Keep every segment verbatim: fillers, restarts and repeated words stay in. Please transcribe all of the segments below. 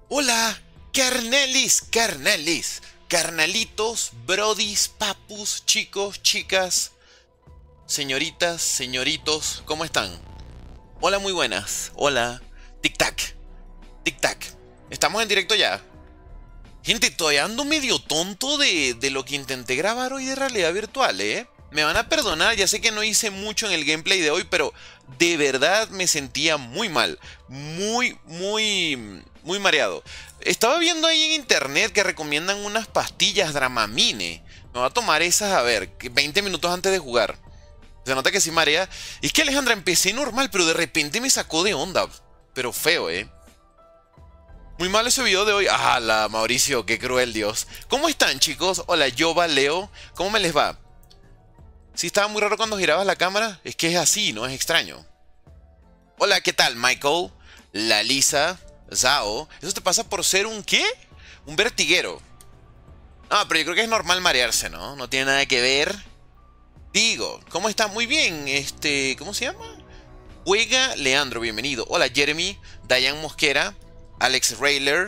Hola, carnelis, carnelis, carnalitos, brodis, papus, chicos, chicas, señoritas, señoritos, ¿cómo están? Hola, muy buenas. Hola. Tic-tac, tic-tac. Estamos en directo ya. Gente, todavía ando medio tonto de, de lo que intenté grabar hoy de realidad virtual, ¿eh? Me van a perdonar, ya sé que no hice mucho en el gameplay de hoy, pero de verdad me sentía muy mal. Muy, muy, muy mareado. Estaba viendo ahí en internet que recomiendan unas pastillas Dramamine. Me voy a tomar esas, a ver, veinte minutos antes de jugar. Se nota que sí marea. Y es que Alejandra, empecé normal, pero de repente me sacó de onda. Pero feo, ¿eh? Muy mal ese video de hoy. Ah, la Mauricio, qué cruel, Dios. ¿Cómo están, chicos? Hola, Yoba, Leo. ¿Cómo me les va? Sí, estaba muy raro cuando girabas la cámara. Es que es así, ¿no? Es extraño. Hola, ¿qué tal, Michael? La Lisa, Zao. ¿Eso te pasa por ser un qué? Un vertiguero. Ah, pero yo creo que es normal marearse, ¿no? No tiene nada que ver. Digo, ¿cómo está? Muy bien. Este, ¿cómo se llama? Juega Leandro, bienvenido. Hola, Jeremy, Dayan Mosquera, Alex Rayler.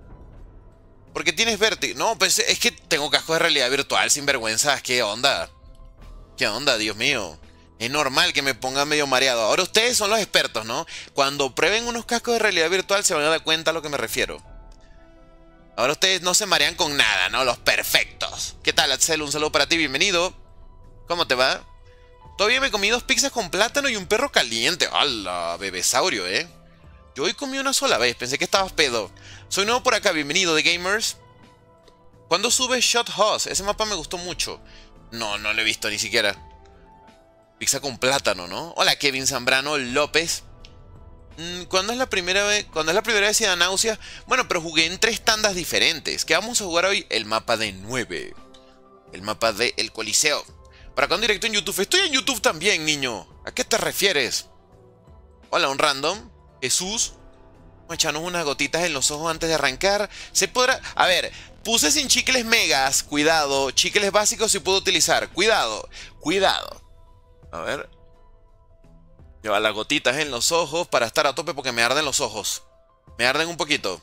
¿Por qué tienes vértigo? No, pues es que tengo casco de realidad virtual, sin vergüenza. ¿Qué onda? ¿Qué onda, Dios mío? Es normal que me ponga medio mareado. Ahora ustedes son los expertos, ¿no? Cuando prueben unos cascos de realidad virtual se van a dar cuenta a lo que me refiero. Ahora ustedes no se marean con nada, ¿no? Los perfectos. ¿Qué tal, Axel? Un saludo para ti, bienvenido. ¿Cómo te va? Todavía me comí dos pizzas con plátano y un perro caliente. ¡Hala! Bebesaurio, ¿eh? Yo hoy comí una sola vez, pensé que estabas pedo. Soy nuevo por acá, bienvenido de Gamers. ¿Cuándo sube Shot House? Ese mapa me gustó mucho. No, no lo he visto ni siquiera. Pizza con plátano, ¿no? Hola, Kevin Zambrano López. ¿Cuándo es la primera vez? ¿Cuándo es la primera vez que da náusea? Bueno, pero jugué en tres tandas diferentes. ¿Qué vamos a jugar hoy? El mapa de nueve. El mapa de El Coliseo. ¿Para cuándo directo en YouTube? Estoy en YouTube también, niño. ¿A qué te refieres? Hola, un random. Jesús. Vamos a echarnos unas gotitas en los ojos antes de arrancar. Se podrá... A ver, puse sin chicles megas. Cuidado. Chicles básicos sí puedo utilizar. Cuidado. Cuidado. A ver. Lleva las gotitas en los ojos para estar a tope porque me arden los ojos. Me arden un poquito.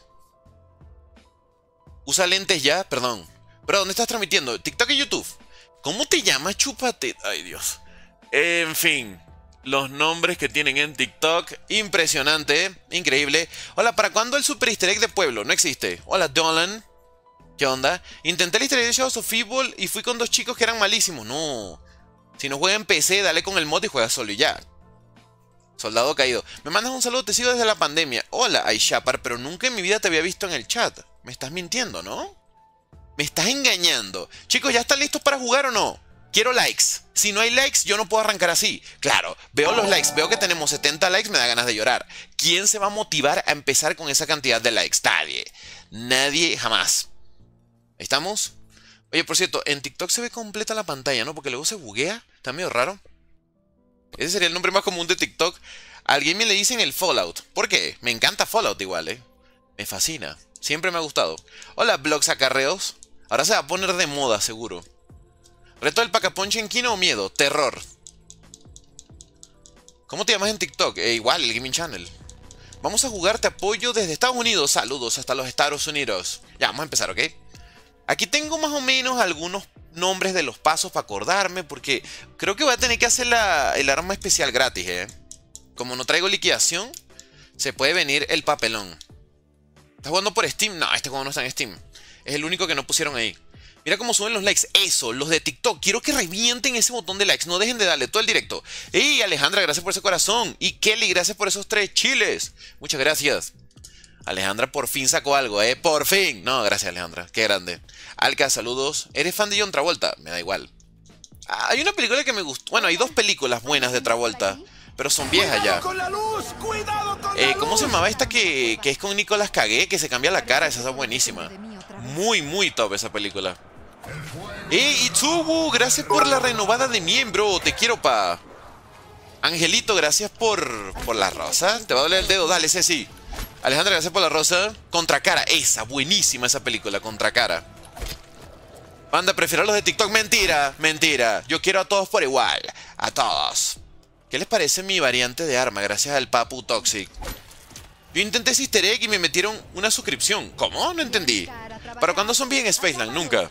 Usa lentes ya. Perdón. Pero ¿dónde estás transmitiendo? ¿TikTok y YouTube? ¿Cómo te llamas, chúpate? Ay, Dios. En fin. Los nombres que tienen en TikTok. Impresionante. Increíble. Hola, ¿para cuándo el Super Easter Egg de Pueblo? No existe. Hola, Dolan. ¿Qué onda? Intenté el Easter Egg de Shadows of Fútbol y fui con dos chicos que eran malísimos. No. Si no juega en P C, dale con el mod y juega solo y ya. Soldado caído. Me mandas un saludo, te sigo desde la pandemia. Hola, Aishapar, pero nunca en mi vida te había visto en el chat. Me estás mintiendo, ¿no? Me estás engañando. Chicos, ¿ya están listos para jugar o no? Quiero likes. Si no hay likes, yo no puedo arrancar así. Claro, veo los likes, veo que tenemos setenta likes, me da ganas de llorar. ¿Quién se va a motivar a empezar con esa cantidad de likes? Nadie. Nadie jamás. ¿Ahí estamos? Oye, por cierto, en TikTok se ve completa la pantalla, ¿no? Porque luego se buguea. Está medio raro. Ese sería el nombre más común de TikTok. A alguien me le dicen el Fallout. ¿Por qué? Me encanta Fallout igual, ¿eh? Me fascina. Siempre me ha gustado. Hola, blogs acarreos. Ahora se va a poner de moda, seguro. ¿Reto del Pacaponche en Kino o miedo? Terror. ¿Cómo te llamas en TikTok? Eh, igual, el Gaming Channel. Vamos a jugar, te apoyo desde Estados Unidos. Saludos hasta los Estados Unidos. Ya, vamos a empezar, ¿ok? Aquí tengo más o menos algunos nombres de los pasos para acordarme, porque creo que voy a tener que hacer la, el arma especial gratis, ¿eh? Como no traigo liquidación, se puede venir el papelón. ¿Estás jugando por Steam? No, este juego no está en Steam. Es el único que no pusieron ahí. Mira cómo suben los likes. Eso, los de TikTok. Quiero que revienten ese botón de likes. No dejen de darle todo el directo. ¡Ey, Alejandra, gracias por ese corazón! Y Kelly, gracias por esos tres chiles. Muchas gracias. Alejandra por fin sacó algo, ¿eh? ¡Por fin! No, gracias, Alejandra. Qué grande. Alka, saludos. ¿Eres fan de John Travolta? Me da igual. Ah, hay una película que me gustó. Bueno, hay dos películas buenas de Travolta, pero son viejas ya. Eh, ¿Cómo se llamaba esta que, que es con Nicolas Cage? Que se cambia la cara. Esa es buenísima. Muy, muy top esa película. ¡Eh, Itsubu! Gracias por la renovada de miembro. Te quiero, pa. Angelito, gracias por, por la rosa. Te va a doler el dedo. Dale, Ceci. Alejandra, gracias por la rosa. Contracara. Esa, buenísima esa película. Contracara. Banda, prefiero los de TikTok. Mentira, mentira. Yo quiero a todos por igual. A todos. ¿Qué les parece mi variante de arma? Gracias al Papu Toxic. Yo intenté ese easter egg y me metieron una suscripción. ¿Cómo? No entendí. ¿Para cuándo son bien en Spaceland? Nunca.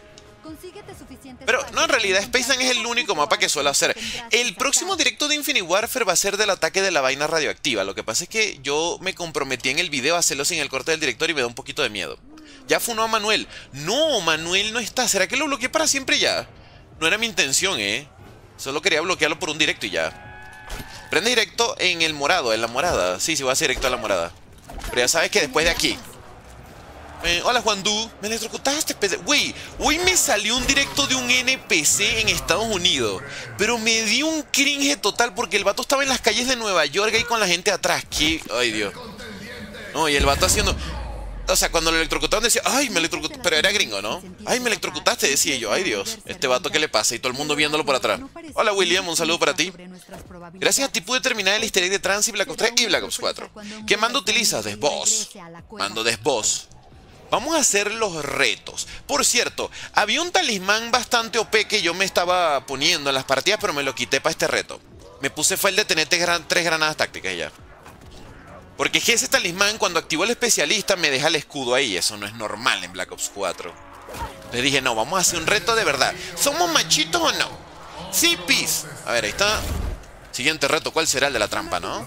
Pero no, en realidad Spaceland es el único mapa que suelo hacer. El próximo directo de Infinite Warfare va a ser del ataque de la vaina radioactiva. Lo que pasa es que yo me comprometí en el video a hacerlo sin el corte del director y me da un poquito de miedo. Ya funó a Manuel. No, Manuel no está. ¿Será que lo bloqueé para siempre ya? No era mi intención, ¿eh? Solo quería bloquearlo por un directo y ya. Prende directo en el morado, en la morada. Sí, sí, voy a hacer directo a la morada. Pero ya sabes que después de aquí... Eh, hola Juan Du, me electrocutaste. Güey, hoy me salió un directo de un N P C en Estados Unidos. Pero me di un cringe total porque el vato estaba en las calles de Nueva York ahí con la gente atrás. ¿Qué? Ay, Dios. No, y el vato haciendo... O sea, cuando lo electrocutaron decía, ay, me electrocutaste. Pero era gringo, ¿no? Ay, me electrocutaste, decía yo. Ay, Dios, este vato, ¿qué le pasa? Y todo el mundo viéndolo por atrás. Hola, William, un saludo para ti. Gracias a ti pude terminar el easter egg de Trans y Black Ops tres y Black Ops cuatro. ¿Qué mando utilizas? Desboss. Mando Desboss. Vamos a hacer los retos. Por cierto, había un talismán bastante O P que yo me estaba poniendo en las partidas, pero me lo quité para este reto. Me puse fue el de tener tres granadas tácticas ya. Porque es que ese talismán, cuando activo el especialista, me deja el escudo ahí. Eso no es normal en Black Ops cuatro. Les dije, no, vamos a hacer un reto de verdad. ¿Somos machitos o no? Sí, pis. A ver, ahí está. Siguiente reto, ¿cuál será el de la trampa, no?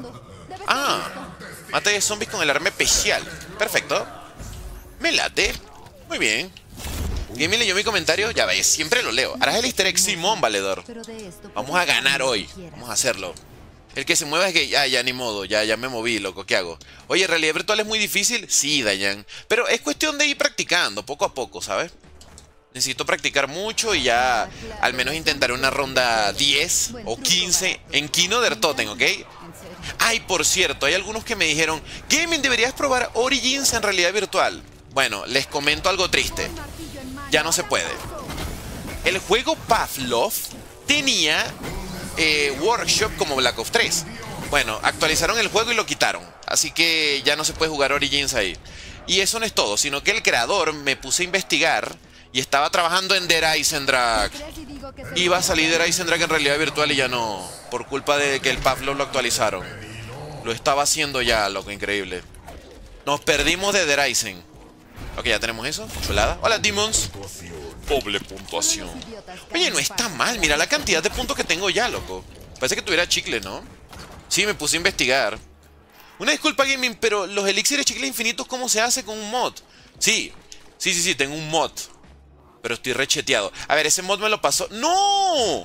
Ah, mate de zombies con el arma especial. Perfecto. Me late. Muy bien. Gaming leyó mi comentario. Ya ves, siempre lo leo. Harás el easter egg Simón, valedor. Vamos a ganar hoy. Vamos a hacerlo. El que se mueva es que ya, ya ni modo, ya, ya me moví, loco, ¿qué hago? Oye, ¿realidad virtual es muy difícil? Sí, Dayan. Pero es cuestión de ir practicando, poco a poco, ¿sabes? Necesito practicar mucho y ya al menos intentaré una ronda diez o quince en Kino der Totem, ¿ok? Ay, por cierto, hay algunos que me dijeron, Gaming, deberías probar Origins en realidad virtual. Bueno, les comento algo triste. Ya no se puede. El juego Pavlov tenía... Eh, workshop como Black Ops tres. Bueno, actualizaron el juego y lo quitaron. Así que ya no se puede jugar Origins ahí. Y eso no es todo, sino que el creador me puse a investigar y estaba trabajando en Der Eisendrache. Iba a salir Der Eisendrache en realidad virtual y ya no, por culpa de que el Pavlov lo actualizaron. Lo estaba haciendo ya, loco, increíble. Nos perdimos de Der Eisen. Ok, ya tenemos eso, chulada. Hola, Demons. Doble puntuación. Oye, no está mal. Mira la cantidad de puntos que tengo ya, loco. Parece que tuviera chicle, ¿no? Sí, me puse a investigar. Una disculpa, Gaming, pero los elixires chicles infinitos, ¿cómo se hace con un mod? Sí, sí, sí, sí, tengo un mod. Pero estoy recheteado. A ver, ese mod me lo pasó. ¡No!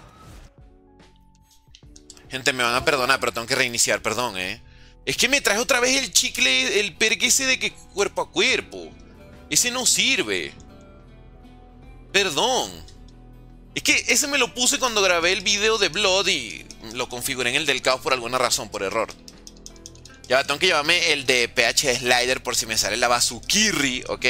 Gente, me van a perdonar, pero tengo que reiniciar, perdón, ¿eh? Es que me traje otra vez el chicle, el perk ese de que cuerpo a cuerpo. Ese no sirve. Perdón. Es que ese me lo puse cuando grabé el video de Blood y lo configuré en el del caos por alguna razón, por error. Ya tengo que llevarme el de P H Slider por si me sale la Bazukirri, ¿ok?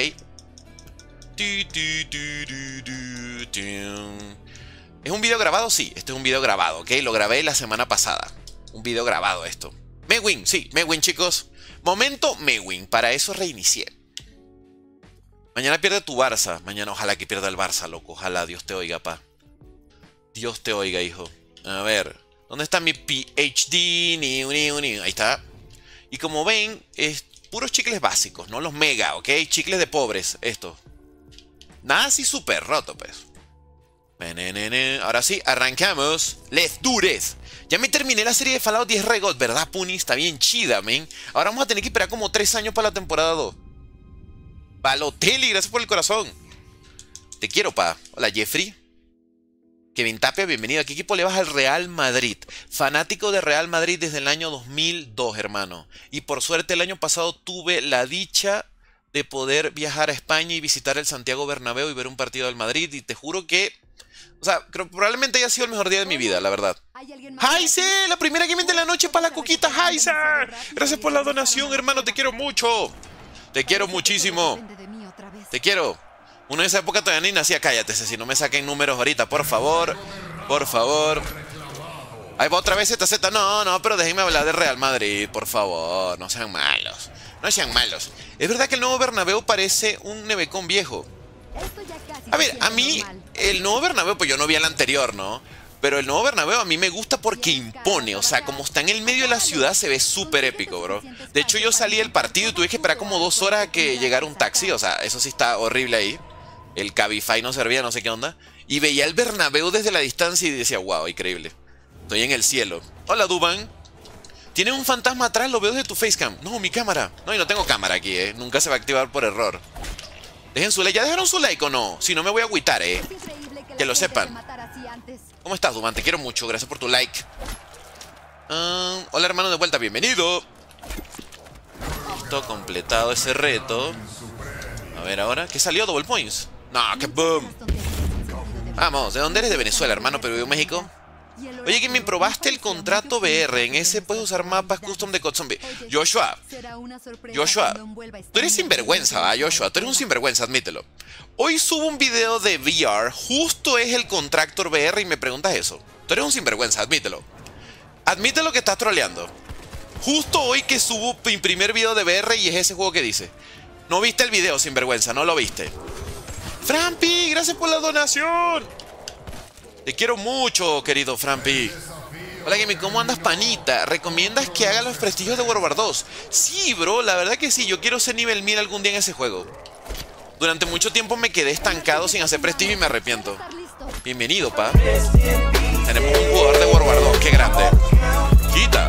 ¿Es un video grabado? Sí, este es un video grabado, ¿ok? Lo grabé la semana pasada. Un video grabado esto. Mewin, sí, Mewin, chicos. Momento Mewin, para eso reinicié. Mañana pierde tu Barça. Mañana ojalá que pierda el Barça, loco. Ojalá, Dios te oiga, pa. Dios te oiga, hijo. A ver, ¿dónde está mi P H D? Ni, ni, ni. Ahí está. Y como ven, es puros chicles básicos, no los mega, ¿ok? Chicles de pobres, esto. Nada así súper roto, pues. Ahora sí, arrancamos. Let's do this. Ya me terminé la serie de Fallout diez Regot, ¿verdad, Puni? Está bien chida, men. Ahora vamos a tener que esperar como tres años para la temporada dos. Balotelli, gracias por el corazón. Te quiero, pa. Hola, Jeffrey. Kevin Tapia, bienvenido. ¿A qué equipo le vas? Al Real Madrid? Fanático de Real Madrid desde el año dos mil dos, hermano. Y por suerte el año pasado tuve la dicha de poder viajar a España y visitar el Santiago Bernabéu y ver un partido del Madrid. Y te juro que... O sea, creo que probablemente haya sido el mejor día de mi vida, la verdad. ¡Jaise! La primera gaming de la noche para la coquita, Jaise. Gracias por la donación, hermano. Te quiero mucho. Te quiero muchísimo. Te quiero. Uno en esa época todavía ni nacía. Cállate, si no me saquen números ahorita, por favor. Por favor. Ahí va otra vez Z Z. No, no, pero déjenme hablar de Real Madrid, por favor. No sean malos. No sean malos. Es verdad que el nuevo Bernabéu parece un nevecón viejo. A ver, a mí, el nuevo Bernabéu, pues yo no vi el anterior, ¿no? Pero el nuevo Bernabéu a mí me gusta porque impone. O sea, como está en el medio de la ciudad se ve súper épico, bro. De hecho, yo salí del partido y tuve que esperar como dos horas a que llegara un taxi. O sea, eso sí está horrible ahí. El Cabify no servía, no sé qué onda. Y veía el Bernabéu desde la distancia y decía, wow, increíble. Estoy en el cielo. Hola, Duban. Tiene un fantasma atrás, lo veo desde tu facecam. No, mi cámara. No, y no tengo cámara aquí, eh. Nunca se va a activar por error. Dejen su like. ¿Ya dejaron su like o no? Si no, me voy a agüitar, eh. Que lo sepan. ¿Cómo estás, Duban? Te quiero mucho. Gracias por tu like. Uh, hola, hermano, de vuelta. Bienvenido. Listo, completado ese reto. A ver ahora. ¿Qué salió? Double points. No, que boom. Vamos, ¿de dónde eres? De Venezuela, hermano, pero vivo en México. Oye, que me probaste el contrato V R. En ese puedes usar mapas custom de C O D Zombie. Joshua, Joshua, tú eres sinvergüenza, ¿va? Joshua, tú eres un sinvergüenza, admítelo. Hoy subo un video de V R, justo es el Contractor V R y me preguntas eso. Tú eres un sinvergüenza, admítelo. Admítelo que estás troleando. Justo hoy que subo mi primer video de V R y es ese juego que dice. No viste el video, sinvergüenza, no lo viste. Frampi, gracias por la donación. Te quiero mucho, querido Frampi. Hola, Gaming, ¿cómo andas, panita? ¿Recomiendas que haga los prestigios de World War dos? Sí, bro, la verdad que sí. Yo quiero ser nivel mil algún día en ese juego. Durante mucho tiempo me quedé estancado sin hacer prestigio y me arrepiento. Bienvenido, pa. Tenemos un jugador de World War dos, qué grande. Quita.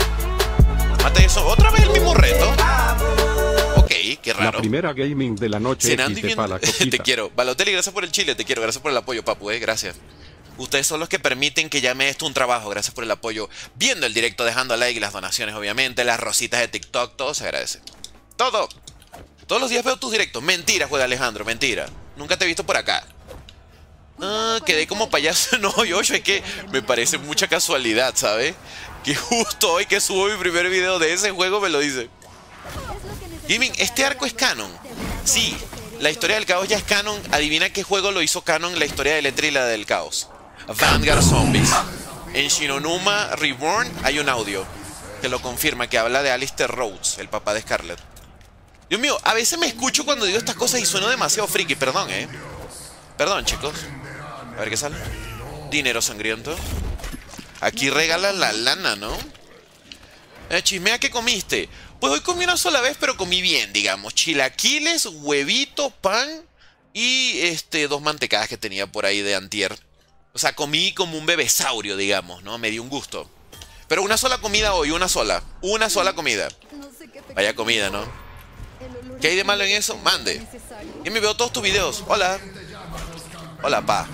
Mate eso. ¿Otra vez el mismo reto? Ok, qué raro. La primera gaming de la noche. Cenando y viendo... Te quiero. Balotelli, gracias por el chile, te quiero. Gracias por el apoyo, papu, eh. Gracias. Ustedes son los que permiten que llame esto un trabajo. Gracias por el apoyo. Viendo el directo, dejando like y las donaciones, obviamente. Las rositas de TikTok, todo se agradece. Todo. Todos los días veo tus directos. Mentira, juega Alejandro, mentira. Nunca te he visto por acá. Ah, quedé como payaso. No, Yoshi, es que me parece mucha casualidad, ¿sabes? Que justo hoy que subo mi primer video de ese juego me lo dice. Gaming, ¿este arco es canon? Sí, la historia del caos ya es canon. Adivina qué juego lo hizo canon la historia de Letra y la del caos. Vanguard Zombies. En Shinonuma Reborn hay un audio que lo confirma, que habla de Alistair Rhodes, el papá de Scarlett. Dios mío, a veces me escucho cuando digo estas cosas y sueno demasiado friki, perdón, eh. Perdón, chicos. A ver qué sale. Dinero sangriento. Aquí regalan la lana, ¿no? Eh, chismea, ¿qué comiste? Pues hoy comí una sola vez, pero comí bien, digamos. Chilaquiles, huevito, pan y este dos mantecadas que tenía por ahí de antier. O sea, comí como un bebesaurio, digamos, ¿no? Me dio un gusto. Pero una sola comida hoy, una sola. Una sola comida. Vaya comida, ¿no? ¿Qué hay de malo en eso? Mande. Y me veo todos tus videos. Hola. Hola, pa.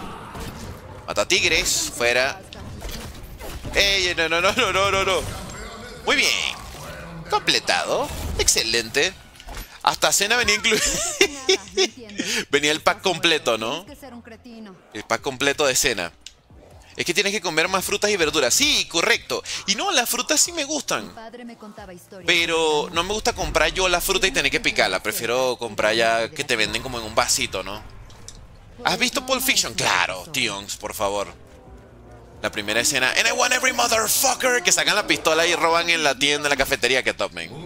Mata tigres. Fuera. Ey, no, no, no, no, no, no, no. Muy bien. Completado. Excelente. Hasta cena venía incluido. Venía el pack completo, ¿no? El pack completo de cena. Es que tienes que comer más frutas y verduras. Sí, correcto. Y no, las frutas sí me gustan. Pero no me gusta comprar yo la fruta y tener que picarla. Prefiero comprar ya que te venden como en un vasito, ¿no? ¿Has visto Pulp Fiction? Claro, Tions, por favor. La primera escena. And I want every motherfucker. Que sacan la pistola y roban en la tienda, en la cafetería. Que top, man.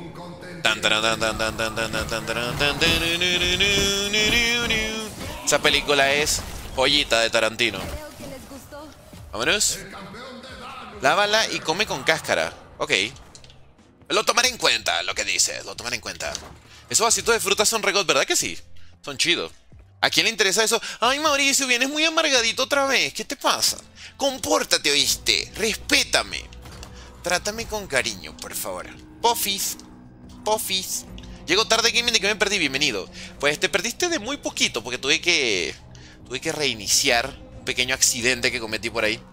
Esa película es joyita de Tarantino. Vámonos. Lávala y come con cáscara. Ok. Lo tomaré en cuenta, lo que dices. Lo tomaré en cuenta. Esos vasitos de frutas son regos, ¿verdad que sí? Son chidos. ¿A quién le interesa eso? Ay, Mauricio, vienes muy amargadito otra vez. ¿Qué te pasa? Compórtate, ¿oíste? Respétame. Trátame con cariño, por favor. Pofis. Pofis. Llego tarde, gaming, de que me perdí. Bienvenido. Pues te perdiste de muy poquito, porque tuve que... Tuve que reiniciar un pequeño accidente que cometí por ahí.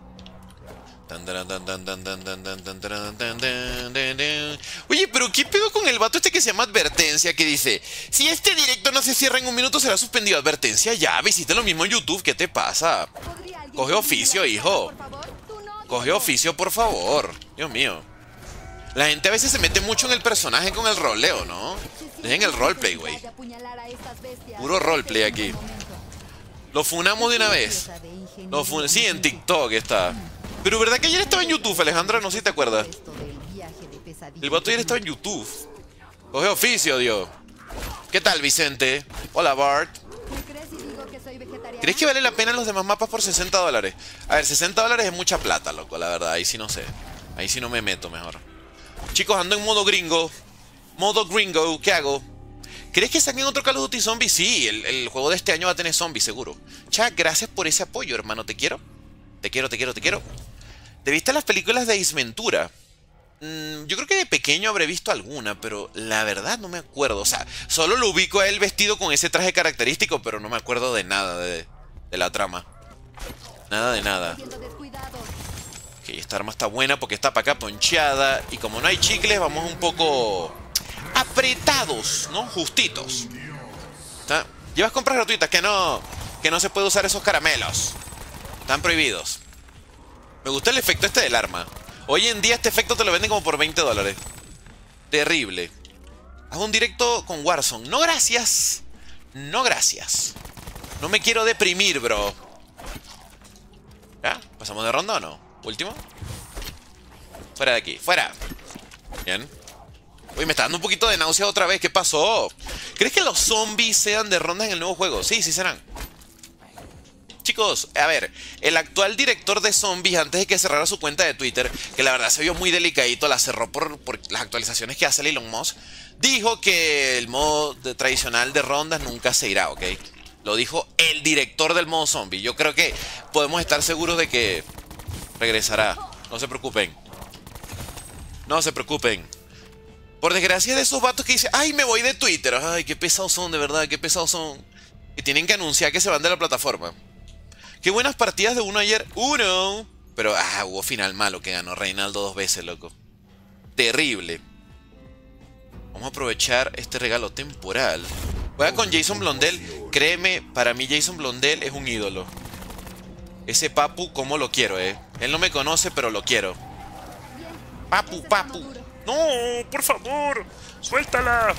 Oye, pero ¿qué pedo con el vato este que se llama Advertencia? Que dice, si este directo no se cierra en un minuto será suspendido. Advertencia, ya, visité lo mismo en YouTube. ¿Qué te pasa? Coge oficio, hijo. Coge oficio, por favor. Dios mío. La gente a veces se mete mucho en el personaje con el roleo, ¿no? Dejen el roleplay, güey. Puro roleplay aquí. Lo funamos de una vez. Lo fun... Sí, en TikTok está. Pero ¿verdad que ayer estaba en YouTube, Alejandra? No sé si te acuerdas. El vato ayer estaba en YouTube. Coge oficio, Dios. ¿Qué tal, Vicente? Hola, Bart. ¿Crees que vale la pena los demás mapas por sesenta dólares? A ver, sesenta dólares es mucha plata, loco, la verdad. Ahí sí no sé. Ahí sí no me meto mejor. Chicos, ando en modo gringo. Modo gringo, ¿qué hago? ¿Crees que saquen otro Call of Duty Zombies? Sí, el, el juego de este año va a tener zombies, seguro. Chat, gracias por ese apoyo, hermano. Te quiero. Te quiero, te quiero, te quiero. ¿Te viste las películas de Ace Ventura? Mm, yo creo que de pequeño habré visto alguna, pero la verdad no me acuerdo. O sea, solo lo ubico a él vestido con ese traje característico, pero no me acuerdo de nada de, de la trama. Nada de nada. Ok, esta arma está buena porque está para acá poncheada. Y como no hay chicles, vamos un poco apretados, ¿no? Justitos. ¿Está? Llevas compras gratuitas, que no, que no se puede usar esos caramelos. Están prohibidos. Me gusta el efecto este del arma. Hoy en día este efecto te lo venden como por veinte dólares. Terrible. Haz un directo con Warzone. No, gracias. No, gracias. No me quiero deprimir, bro. ¿Ya? ¿Pasamos de ronda o no? ¿Último? Fuera de aquí. Fuera. Bien. Uy, me está dando un poquito de náusea otra vez. ¿Qué pasó? ¿Crees que los zombies sean de rondas en el nuevo juego? Sí, sí serán. Chicos, a ver, el actual director de Zombies, antes de que cerrara su cuenta de Twitter, que la verdad se vio muy delicadito, la cerró por, por las actualizaciones que hace Elon Musk, dijo que el modo de, tradicional de rondas nunca se irá, ¿ok? Lo dijo el director del modo zombie. Yo creo que podemos estar seguros de que regresará. No se preocupen. No se preocupen. Por desgracia de esos vatos que dicen, ay, me voy de Twitter. Ay, qué pesados son, de verdad, qué pesados son. Y tienen que anunciar que se van de la plataforma. Qué buenas partidas de uno ayer. Uno. Pero, ah, hubo final malo que ganó Reinaldo dos veces, loco. Terrible. Vamos a aprovechar este regalo temporal. Juega con Jason Blondell. Créeme, para mí Jason Blondell es un ídolo. Ese papu, cómo lo quiero, eh. Él no me conoce, pero lo quiero. Papu, papu. No, por favor. Suéltala.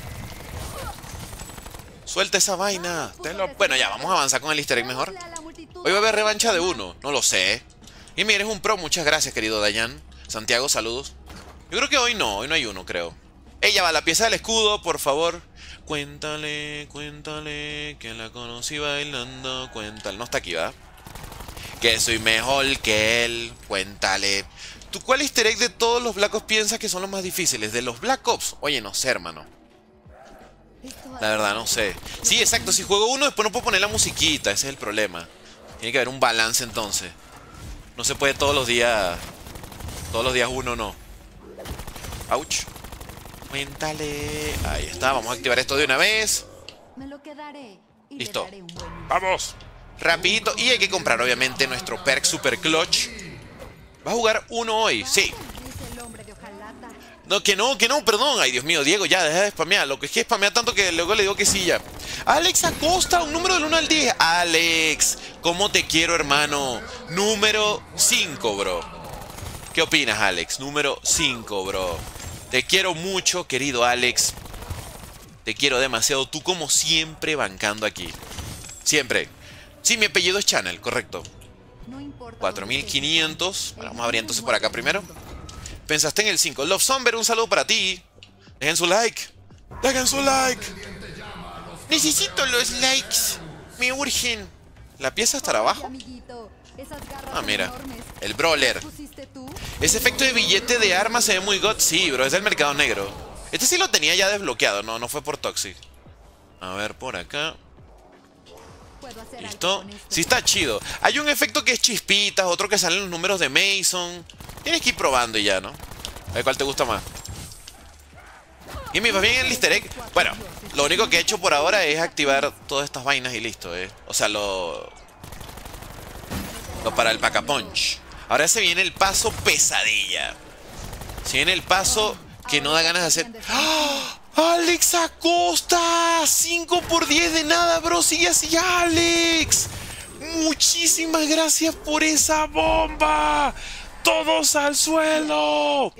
Suelta esa vaina. Bueno, ya, vamos a avanzar con el easter egg mejor. Hoy va a haber revancha de uno. No lo sé. Y mira, eres un pro. Muchas gracias, querido Dayan. Santiago, saludos. Yo creo que hoy no. Hoy no hay uno, creo. Ella va, la pieza del escudo, por favor. Cuéntale, cuéntale que la conocí bailando. Cuéntale. No está aquí, ¿verdad? Que soy mejor que él. Cuéntale. ¿Tú cuál easter egg de todos los Black Ops piensas que son los más difíciles? ¿De los Black Ops? Oye, no sé, hermano. La verdad, no sé. Sí, exacto. Si juego uno, después no puedo poner la musiquita. Ese es el problema. Tiene que haber un balance entonces. No se puede todos los días. Todos los días uno, no. Ouch. Cuéntale. Ahí está. Vamos a activar esto de una vez. Listo. Vamos. Rapidito. Y hay que comprar, obviamente, nuestro perk super clutch. ¿Va a jugar uno hoy? Sí. No, que no, que no, perdón. Ay, Dios mío, Diego, ya, deja de spamear. Lo que es que spamea tanto que luego le digo que sí ya. Alex Acosta, un número del uno al diez. Alex, ¿cómo te quiero, hermano? Número cinco, bro. ¿Qué opinas, Alex? Número cinco, bro. Te quiero mucho, querido Alex. Te quiero demasiado. Tú, como siempre, bancando aquí. Siempre. Sí, mi apellido es Channel, correcto. cuatro mil quinientos. Bueno, vamos a abrir entonces por acá primero. Pensaste en el cinco. Love Somber, un saludo para ti. Dejen su like. Dejen su like. Necesito los likes. Me urgen. ¿La pieza estará abajo? Ah, mira. El brawler. Ese efecto de billete de arma se ve muy god. Sí, bro, es del mercado negro. Este sí lo tenía ya desbloqueado. No, no fue por Toxic. A ver, por acá. ¿Listo? Sí está chido. Hay un efecto que es chispitas, otro que salen los números de Mason. Tienes que ir probando y ya, ¿no? A ver cuál te gusta más. Y me va bien el easter egg. Bueno, lo único que he hecho por ahora es activar todas estas vainas y listo, ¿eh? O sea, lo... Lo para el Pack-a-Punch. Ahora se viene el paso pesadilla. Se viene el paso que no da ganas de hacer... ¡Ah! ¡Alex Acosta! cinco por diez de nada, bro. Sigue así, Alex. Muchísimas gracias por esa bomba. ¡Todos al suelo!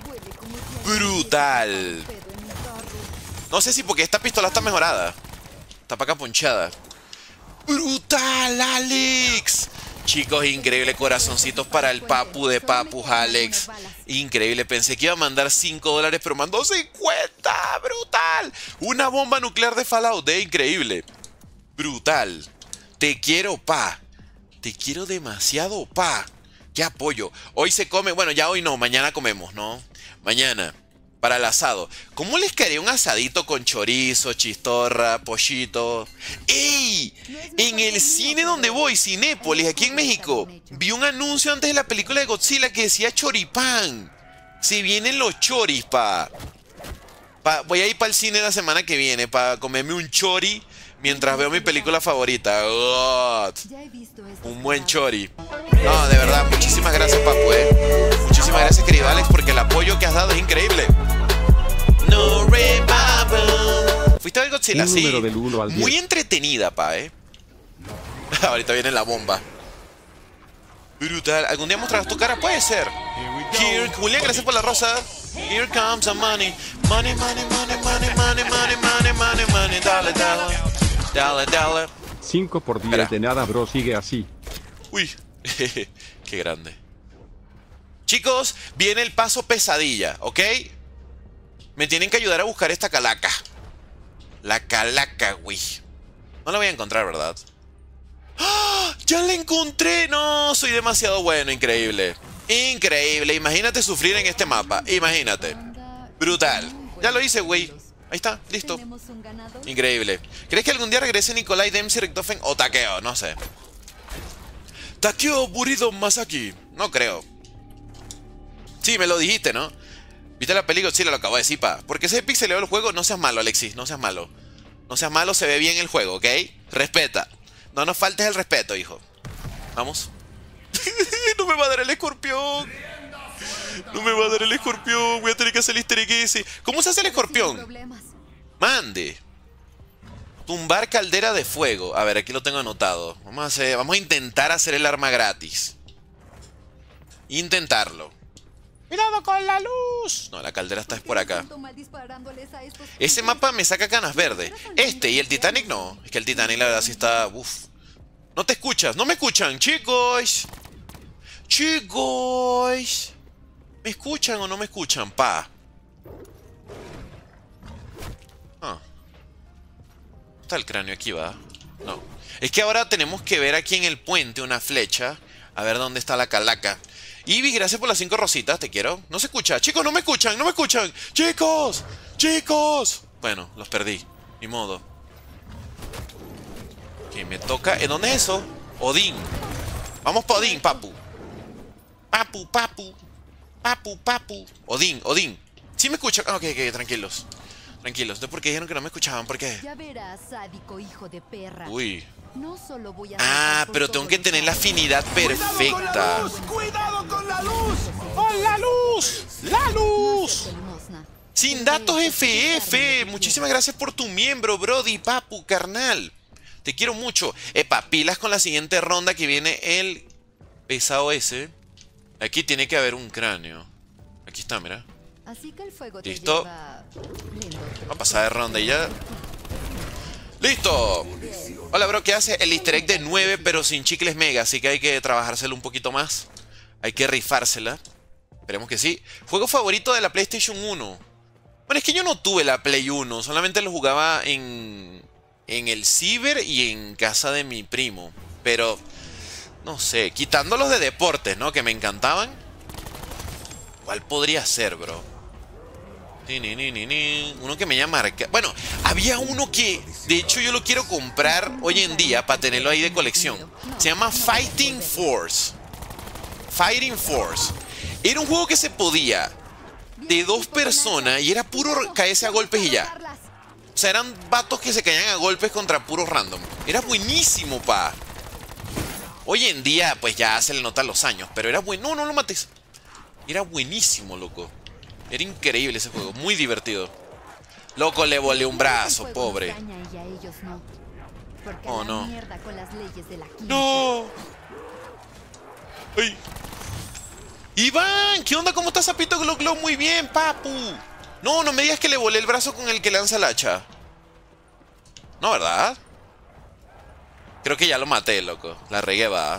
Brutal. No sé si porque esta pistola está mejorada. Está para acá ponchada. Brutal, Alex. Chicos, increíble. Corazoncitos para el papu de papus, Alex. Increíble. Pensé que iba a mandar cinco dólares, pero mandó cincuenta. Brutal. Una bomba nuclear de Fallout. De increíble. Brutal. Te quiero, pa. Te quiero demasiado, pa. Qué apoyo. Hoy se come, bueno, ya hoy no, mañana comemos, ¿no? Mañana, para el asado. ¿Cómo les caería un asadito con chorizo, chistorra, pollito? ¡Ey! En el cine donde voy, Cinépolis, aquí en México, vi un anuncio antes de la película de Godzilla que decía choripán. Si vienen los choris, pa. pa voy a ir para el cine la semana que viene para comerme un chori mientras veo mi película favorita. God. Un buen chori. No, de verdad, muchísimas gracias, papu, eh. Muchísimas gracias, querido Alex, porque el apoyo que has dado es increíble. No revival. ¿Fuiste a ver Godzilla? Sí. Muy entretenida, pa, eh. Ahorita viene la bomba. Brutal. ¿Algún día mostrarás tu cara? Puede ser. Here, Julián, gracias por la rosa. Here comes the money. Money, money, money, money, money, money, money, money, money. Dale, dale. Dale, dale. cinco por diez de nada, bro. Sigue así. Uy. Qué grande. Chicos, viene el paso pesadilla, ¿ok? Me tienen que ayudar a buscar esta calaca. La calaca, güey. No la voy a encontrar, ¿verdad? ¡Ah! ¡Ya la encontré! No, soy demasiado bueno, increíble. Increíble, imagínate sufrir en este mapa. Imagínate. Brutal. Ya lo hice, güey. Ahí está, listo. Increíble. ¿Crees que algún día regrese Nikolai Dempsey, Richtofen o Takeo? No sé. Takeo Burido Masaki. No creo. Sí, me lo dijiste, ¿no? ¿Viste la película? Sí, lo acabo de decir, pa. Porque ese pixeleo del juego, no seas malo, Alexis. No seas malo. No seas malo, se ve bien el juego, ¿ok? Respeta. No nos faltes el respeto, hijo. Vamos. No me va a dar el escorpión. No me va a dar el escorpión. Voy a tener que hacer el easter egg ese. ¿Cómo se hace el escorpión? Mande. Tumbar caldera de fuego. A ver, aquí lo tengo anotado. Vamos a hacer, vamos a intentar hacer el arma gratis. Intentarlo. ¡Cuidado con la luz! No, la caldera está por acá. Ese mapa me saca canas verdes. Este y el Titanic no. Es que el Titanic la verdad sí está... Uf. No te escuchas. No me escuchan, chicos. Chicos. ¿Me escuchan o no me escuchan, pa? Ah. ¿Está el cráneo aquí, va? No. Es que ahora tenemos que ver aquí en el puente una flecha. A ver dónde está la calaca. Ivy, gracias por las cinco rositas, te quiero. No se escucha. Chicos, no me escuchan, no me escuchan. Chicos, chicos. Bueno, los perdí. Ni modo. Que me toca. ¿En dónde es eso? Odín. Vamos para Odín, papu. Papu, papu. Papu, papu. Odín, Odín. ¿Sí me escuchan? Ah, ok, ok, tranquilos. Tranquilos. ¿De por qué dijeron que no me escuchaban? ¿Por qué? Ya verás, sádico hijo de perra. Uy. No solo voy a ah, pero tengo que tener la afinidad perfecta. ¡Cuidado con la luz! ¡Oh, la luz! ¡La luz! Sin datos F F. Muchísimas gracias por tu miembro, Brody, papu, carnal. Te quiero mucho. Epa, pilas con la siguiente ronda que viene el pesado ese. Aquí tiene que haber un cráneo. Aquí está, mira. Así que el fuego listo. Va a pasar de ronda y ya. ¡Listo! Hola, bro, ¿qué hace? El easter egg de nueve, pero sin chicles mega. Así que hay que trabajárselo un poquito más. Hay que rifársela. Esperemos que sí. Juego favorito de la PlayStation uno. Bueno, es que yo no tuve la Play uno. Solamente lo jugaba en, en el ciber y en casa de mi primo. Pero, no sé, quitando los de deportes, ¿no? Que me encantaban. ¿Cuál podría ser, bro? Ni, ni, ni, ni, ni. Uno que me llama marca. Bueno, había uno que de hecho yo lo quiero comprar hoy en día para tenerlo ahí de colección. Se llama Fighting Force. Fighting Force. Era un juego que se podía de dos personas y era puro caerse a golpes y ya. O sea, eran vatos que se caían a golpes contra puros random. Era buenísimo, pa. Hoy en día pues ya se le notan los años, pero era bueno. No, no lo mates. Era buenísimo, loco. Era increíble ese juego, muy divertido. Loco, le volé un brazo, pobre. Oh, no. No. Ay. Iván, ¿qué onda? ¿Cómo estás, Sapito Glow Glow? Muy bien, papu. No, no me digas que le volé el brazo con el que lanza el hacha. No, ¿verdad? Creo que ya lo maté, loco. La regué, va.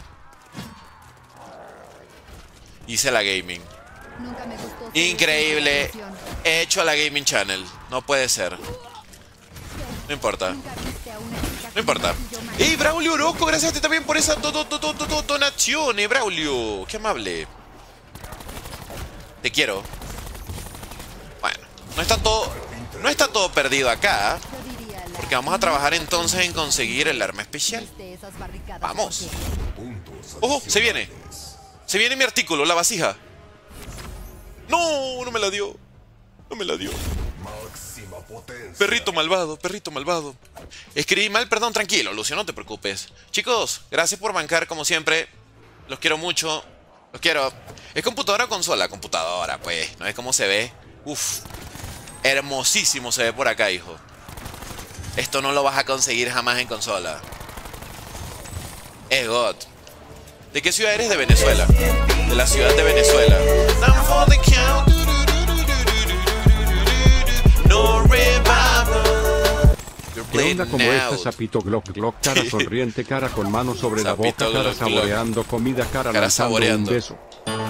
Hice la gaming. Increíble. He hecho a la Gaming Channel. No puede ser. No importa. No importa. ¡Ey, Braulio Orozco! Gracias a ti también por esa do do do do do donación, eh, Braulio. ¡Qué amable! Te quiero. Bueno, no está todo... No está todo perdido acá. Porque vamos a trabajar entonces en conseguir el arma especial. ¡Vamos! ¡Ojo! ¡Se viene! ¡Se viene mi artículo, la vasija! ¡No! No me la dio. No me la dio. Perrito malvado, perrito malvado. Escribí mal, perdón, tranquilo, Lucio, no te preocupes. Chicos, gracias por bancar como siempre. Los quiero mucho. Los quiero. ¿Es computadora o consola? Computadora, pues. ¿No ves cómo se ve? Uf. Hermosísimo se ve por acá, hijo. Esto no lo vas a conseguir jamás en consola. Es God. ¿De qué ciudad eres? De Venezuela. De la ciudad de Venezuela. No revival. ¿Qué onda como este sapito glock glock? Cara sonriente, cara con mano sobre la boca, Sapito cara glock, glock. saboreando comida, cara, Cara lanzando un saboreando. beso.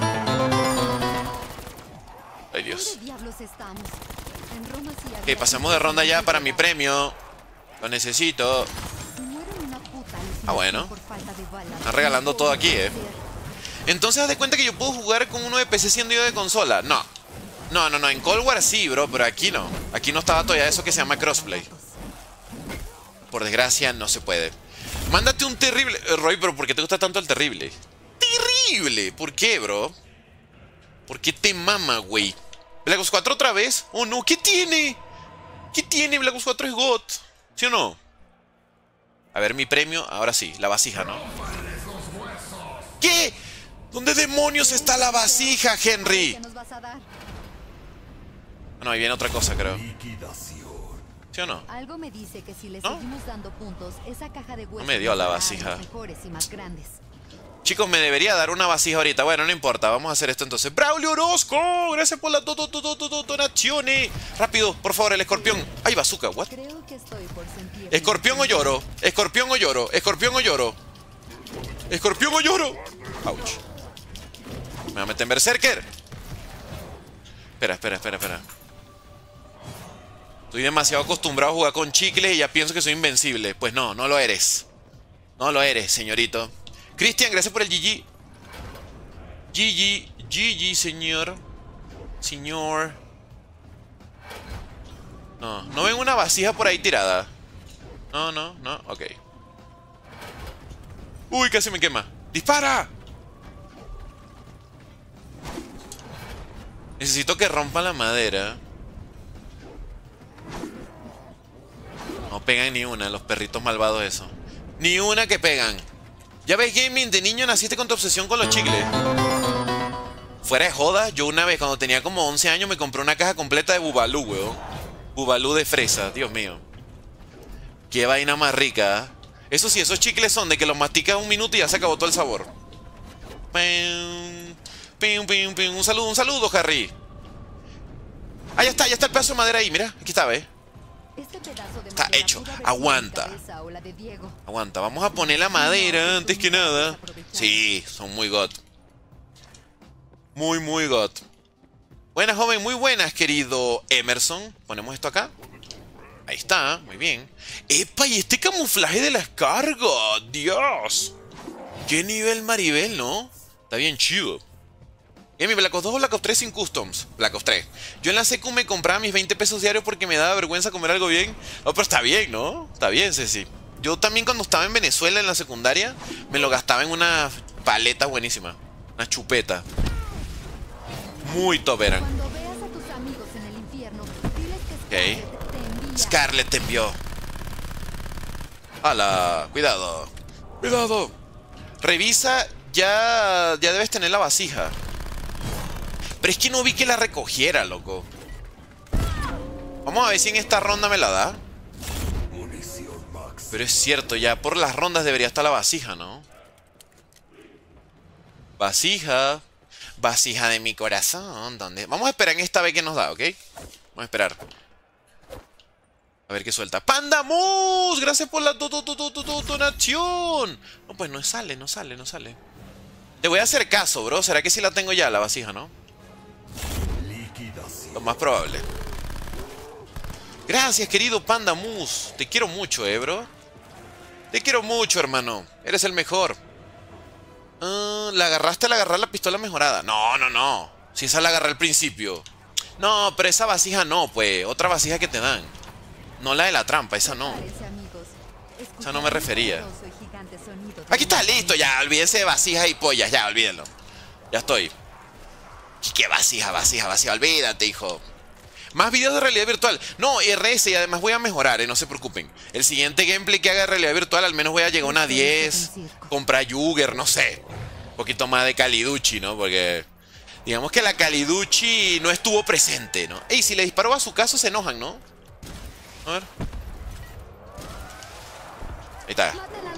Ay, Dios. ¿Dónde diablos estamos? En Roma sí Ok, había- pasamos de ronda ya para mi premio. Lo necesito. Si muero en una puta alucinación Ah, bueno. por falta de balas, Están regalando no todo puedo aquí, eh. hacer. Entonces, haz de cuenta que yo puedo jugar con uno de P C siendo yo de consola. No. No, no, no. En Cold War sí, bro, pero aquí no. Aquí no estaba todavía eso que se llama crossplay. Por desgracia, no se puede. Mándate un terrible... Eh, Roy, pero ¿por qué te gusta tanto el terrible? ¡Terrible! ¿Por qué, bro? ¿Por qué te mama, güey? ¿Black Ops cuatro otra vez? Oh, no. ¿Qué tiene? ¿Qué tiene? Black Ops cuatro es G O T. ¿Sí o no? A ver, mi premio. Ahora sí. La vasija, ¿no? ¿Qué? ¿Dónde demonios está la vasija, Henry? ¿Qué nos vas a dar? No, ahí viene otra cosa, creo. ¿Sí o no? Algo me dice que si le ¿No? seguimos dando puntos, esa caja de huesos me dio la nos dará vasija. armas mejores y más grandes. Chicos, me debería dar una vasija ahorita. Bueno, no importa. Vamos a hacer esto entonces. ¡Braulio Orozco! Gracias por las do- do- do- do- do- do- donaciones. Rápido, por favor, el escorpión. ¡Ay, bazooka! ¿What? Creo que estoy por sentir. ¿Escorpión o lloro? ¿Escorpión o lloro? ¿Escorpión o lloro? ¿Escorpión o lloro? Ouch. Me voy a meter en Berserker. Espera, espera, espera, espera. Estoy demasiado acostumbrado a jugar con chicles y ya pienso que soy invencible. Pues no, no lo eres. No lo eres, señorito. Cristian, gracias por el G G. G G, G G, señor. Señor. No, no ven una vasija por ahí tirada. No, no, no, ok. Uy, casi me quema. ¡Dispara! Necesito que rompa la madera. No pegan ni una, los perritos malvados eso. Ni una que pegan. Ya ves, Gaming, de niño naciste con tu obsesión con los chicles. Fuera de joda, yo una vez cuando tenía como once años me compré una caja completa de Bubalú, weón. Bubalú de fresa, Dios mío. Qué vaina más rica. Eso sí, esos chicles son de que los masticas un minuto y ya se acabó todo el sabor. Pim, pim, pim, pim. Un saludo, un saludo, Harry. Ah, ya está, ya está el pedazo de madera ahí, mira. Aquí está, ¿ves? Este pedazo de Está madera hecho. pudo haber sido Aguanta. mi cabeza o la de Diego. Aguanta, vamos a poner la madera antes que nada. Sí, son muy god. Muy, muy god. Buenas, joven, muy buenas, querido Emerson. Ponemos esto acá. Ahí está, muy bien. ¡Epa! Y este camuflaje de las cargas. ¡Dios! ¡Qué nivel Maribel!, ¿no? Está bien chido. Y mi Black Ops dos o Black Ops tres sin customs. Black Ops tres. Yo en la secu me compraba mis veinte pesos diarios porque me daba vergüenza comer algo bien. No, pero está bien, ¿no? Está bien, Ceci. Yo también cuando estaba en Venezuela en la secundaria me lo gastaba en una paleta buenísima. Una chupeta. Muy top eran. Cuando veas a tus amigos en el infierno, diles que Ok. Scarlett te envía. Scarlett te envió. ¡Hala! Cuidado. Cuidado. Revisa. Ya, ya debes tener la vasija. Pero es que no vi que la recogiera, loco. Vamos a ver si en esta ronda me la da. Pero es cierto, ya por las rondas debería estar la vasija, ¿no? Vasija. Vasija de mi corazón. ¿Dónde? Vamos a esperar en esta vez que nos da, ¿ok? Vamos a esperar. A ver qué suelta. ¡Pandamus! Gracias por la do do do do do do donación. No, pues no sale, no sale, no sale. Te voy a hacer caso, bro. ¿Será que sí la tengo ya, la vasija, no? Lo más probable. Gracias, querido Pandamus. Te quiero mucho, eh, bro. Te quiero mucho, hermano. Eres el mejor. Uh, ¿La agarraste al agarrar la pistola mejorada? No, no, no. Si esa la agarré al principio. No, pero esa vasija no, pues. Otra vasija que te dan. No la de la trampa, esa no. Esa no me refería. Aquí está, listo, ya. Olvídense de vasijas y pollas, ya, olvídenlo. Ya estoy. ¿Qué vasija, vasija, vasija? Olvídate, hijo. Más videos de realidad virtual. No, R S, y además voy a mejorar, eh, no se preocupen. El siguiente gameplay que haga de realidad virtual, al menos voy a llegar a una diez. Comprar Yuger, no sé. Un poquito más de Caliducci, ¿no? Porque digamos que la Caliducci no estuvo presente, ¿no? Ey, si le disparo a su caso se enojan, ¿no? A ver. Ahí está.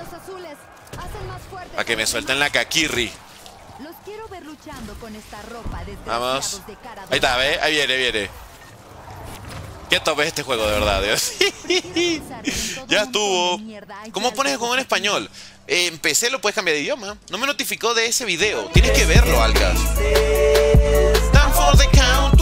Para que me suelten la Kakirri. Los quiero ver luchando con esta ropa. Vamos. Ahí está, ¿ves? Ahí viene, viene. Qué top es este juego, de verdad, Dios. Ya estuvo. ¿Cómo pones el juego en español? Eh, en P C lo puedes cambiar de idioma. No me notificó de ese video. Tienes que verlo, Alcas. Time for the count.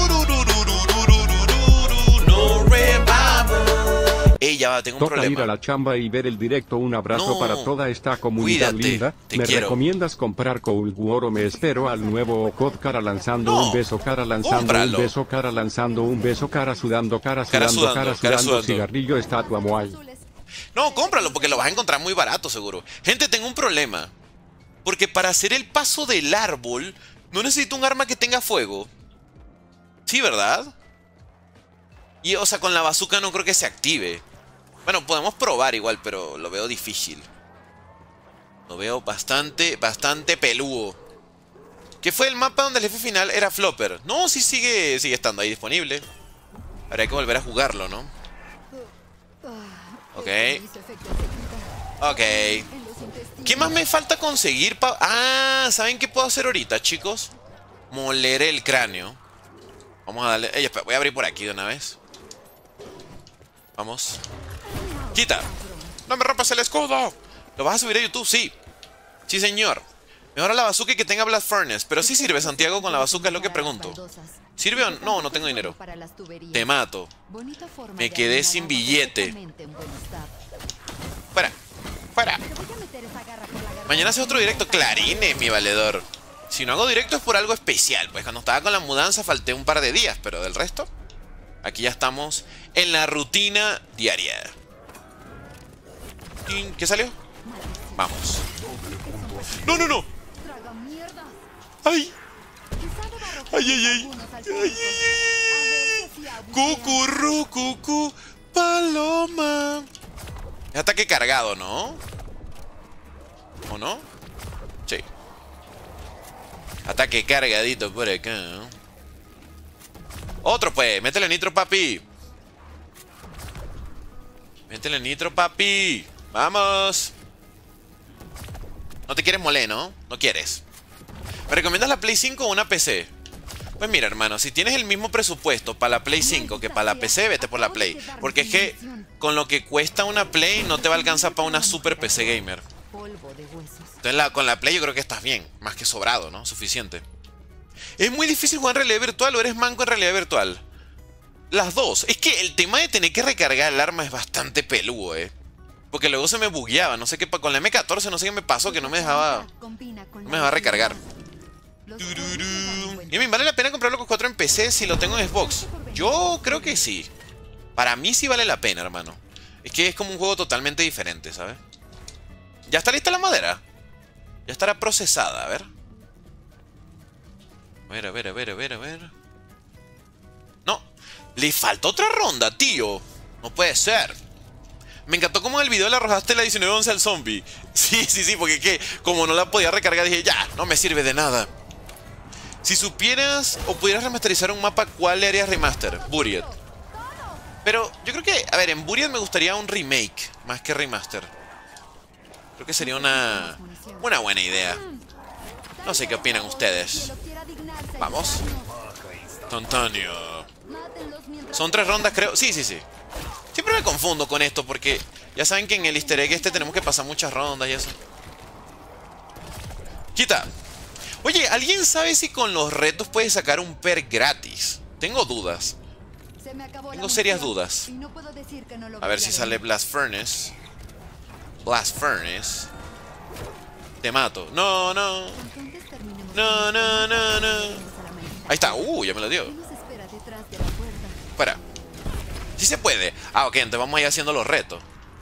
No revival. Ey, ya va, tengo un Toca problema. ir a la chamba y ver el directo. Un abrazo No, para toda esta comunidad cuídate, linda. te ¿Me quiero. recomiendas comprar Cold War o me espero al nuevo C O D? Cara lanzando No, un beso, cara lanzando cómpralo. un beso, cara lanzando un beso, cara sudando, cara Cara sudando, sudando, cara cara sudando, sudando. cigarrillo, estatua, moai. No, cómpralo porque lo vas a encontrar muy barato, seguro. Gente, tengo un problema. Porque para hacer el paso del árbol, no necesito un arma que tenga fuego. Sí, ¿verdad? Y, o sea, con la bazooka no creo que se active. Bueno, podemos probar igual, pero lo veo difícil. Lo veo bastante, bastante peludo. ¿Qué fue el mapa donde el jefe final era Flopper? No, sí sigue, sigue estando ahí disponible. Habría que volver a jugarlo, ¿no? Ok. Ok. ¿Qué más me falta conseguir? Pa ah, ¿saben qué puedo hacer ahorita, chicos? Moler el cráneo. Vamos a darle... Ey, espera, voy a abrir por aquí de una vez. Vamos. ¡Quita! ¡No me rompas el escudo! ¿Lo vas a subir a YouTube? Sí. Sí, señor. Mejora la bazooka y que tenga Blast Furnace. Pero sí sirve, Santiago, con la bazooka, es lo que pregunto. ¿Sirve o no? No, no tengo dinero. Te mato. Me quedé sin billete. Fuera. Fuera. Mañana hace otro directo. Clarines, mi valedor. Si no hago directo es por algo especial. Pues cuando estaba con la mudanza falté un par de días. Pero del resto, aquí ya estamos en la rutina diaria. ¿Qué salió? Vamos. ¡No, no, no! ¡Ay! ¡Ay, ay, ay! ¡Ay, ay, ay! ¡Cucurru, cucu, paloma! Es ataque cargado, ¿no? ¿O no? Sí. Ataque cargadito por acá, ¿no? Otro, pues. Métele nitro, papi. Métele nitro, papi. ¡Vamos! No te quieres moler, ¿no? No quieres. ¿Me recomiendas la Play cinco o una P C? Pues mira, hermano, si tienes el mismo presupuesto para la Play cinco que para la P C, vete por la Play. Porque es que con lo que cuesta una Play no te va a alcanzar para una super P C gamer. Entonces la, con la Play yo creo que estás bien. Más que sobrado, ¿no? Suficiente. ¿Es muy difícil jugar en realidad virtual o eres manco en realidad virtual? Las dos. Es que el tema de tener que recargar el arma es bastante peludo, ¿eh? Porque luego se me bugueaba. No sé qué... Con la M catorce no sé qué me pasó, que no me dejaba... No me dejaba recargar. Y me vale la pena comprarlo con cuatro en P C si lo tengo en Xbox. Yo creo que sí. Para mí sí vale la pena, hermano. Es que es como un juego totalmente diferente, ¿sabes? ¿Ya está lista la madera? Ya estará procesada, a ver. A ver, a ver, a ver, a ver, a ver. No. Le falta otra ronda, tío. No puede ser. Me encantó cómo en el video le arrojaste la diecinueve once al zombie. Sí, sí, sí, porque es que como no la podía recargar dije, ya, no me sirve de nada. Si supieras o pudieras remasterizar un mapa, ¿cuál le harías remaster? Buried. Pero yo creo que, a ver, en Buried me gustaría un remake más que remaster. Creo que sería una, una buena idea. No sé qué opinan ustedes. Vamos. Instantáneo. Son tres rondas, creo. Sí, sí, sí. Siempre me confundo con esto porque ya saben que en el easter egg este tenemos que pasar muchas rondas y eso. Quita. Oye, ¿alguien sabe si con los retos puedes sacar un perk gratis? Tengo dudas. Tengo serias dudas. A ver si sale Blast Furnace. Blast Furnace. Te mato. No, no. No, no, no, no. Ahí está. Uh, ya me lo dio. Espera. Sí se puede. Ah, ok, entonces vamos a ir haciendo los retos.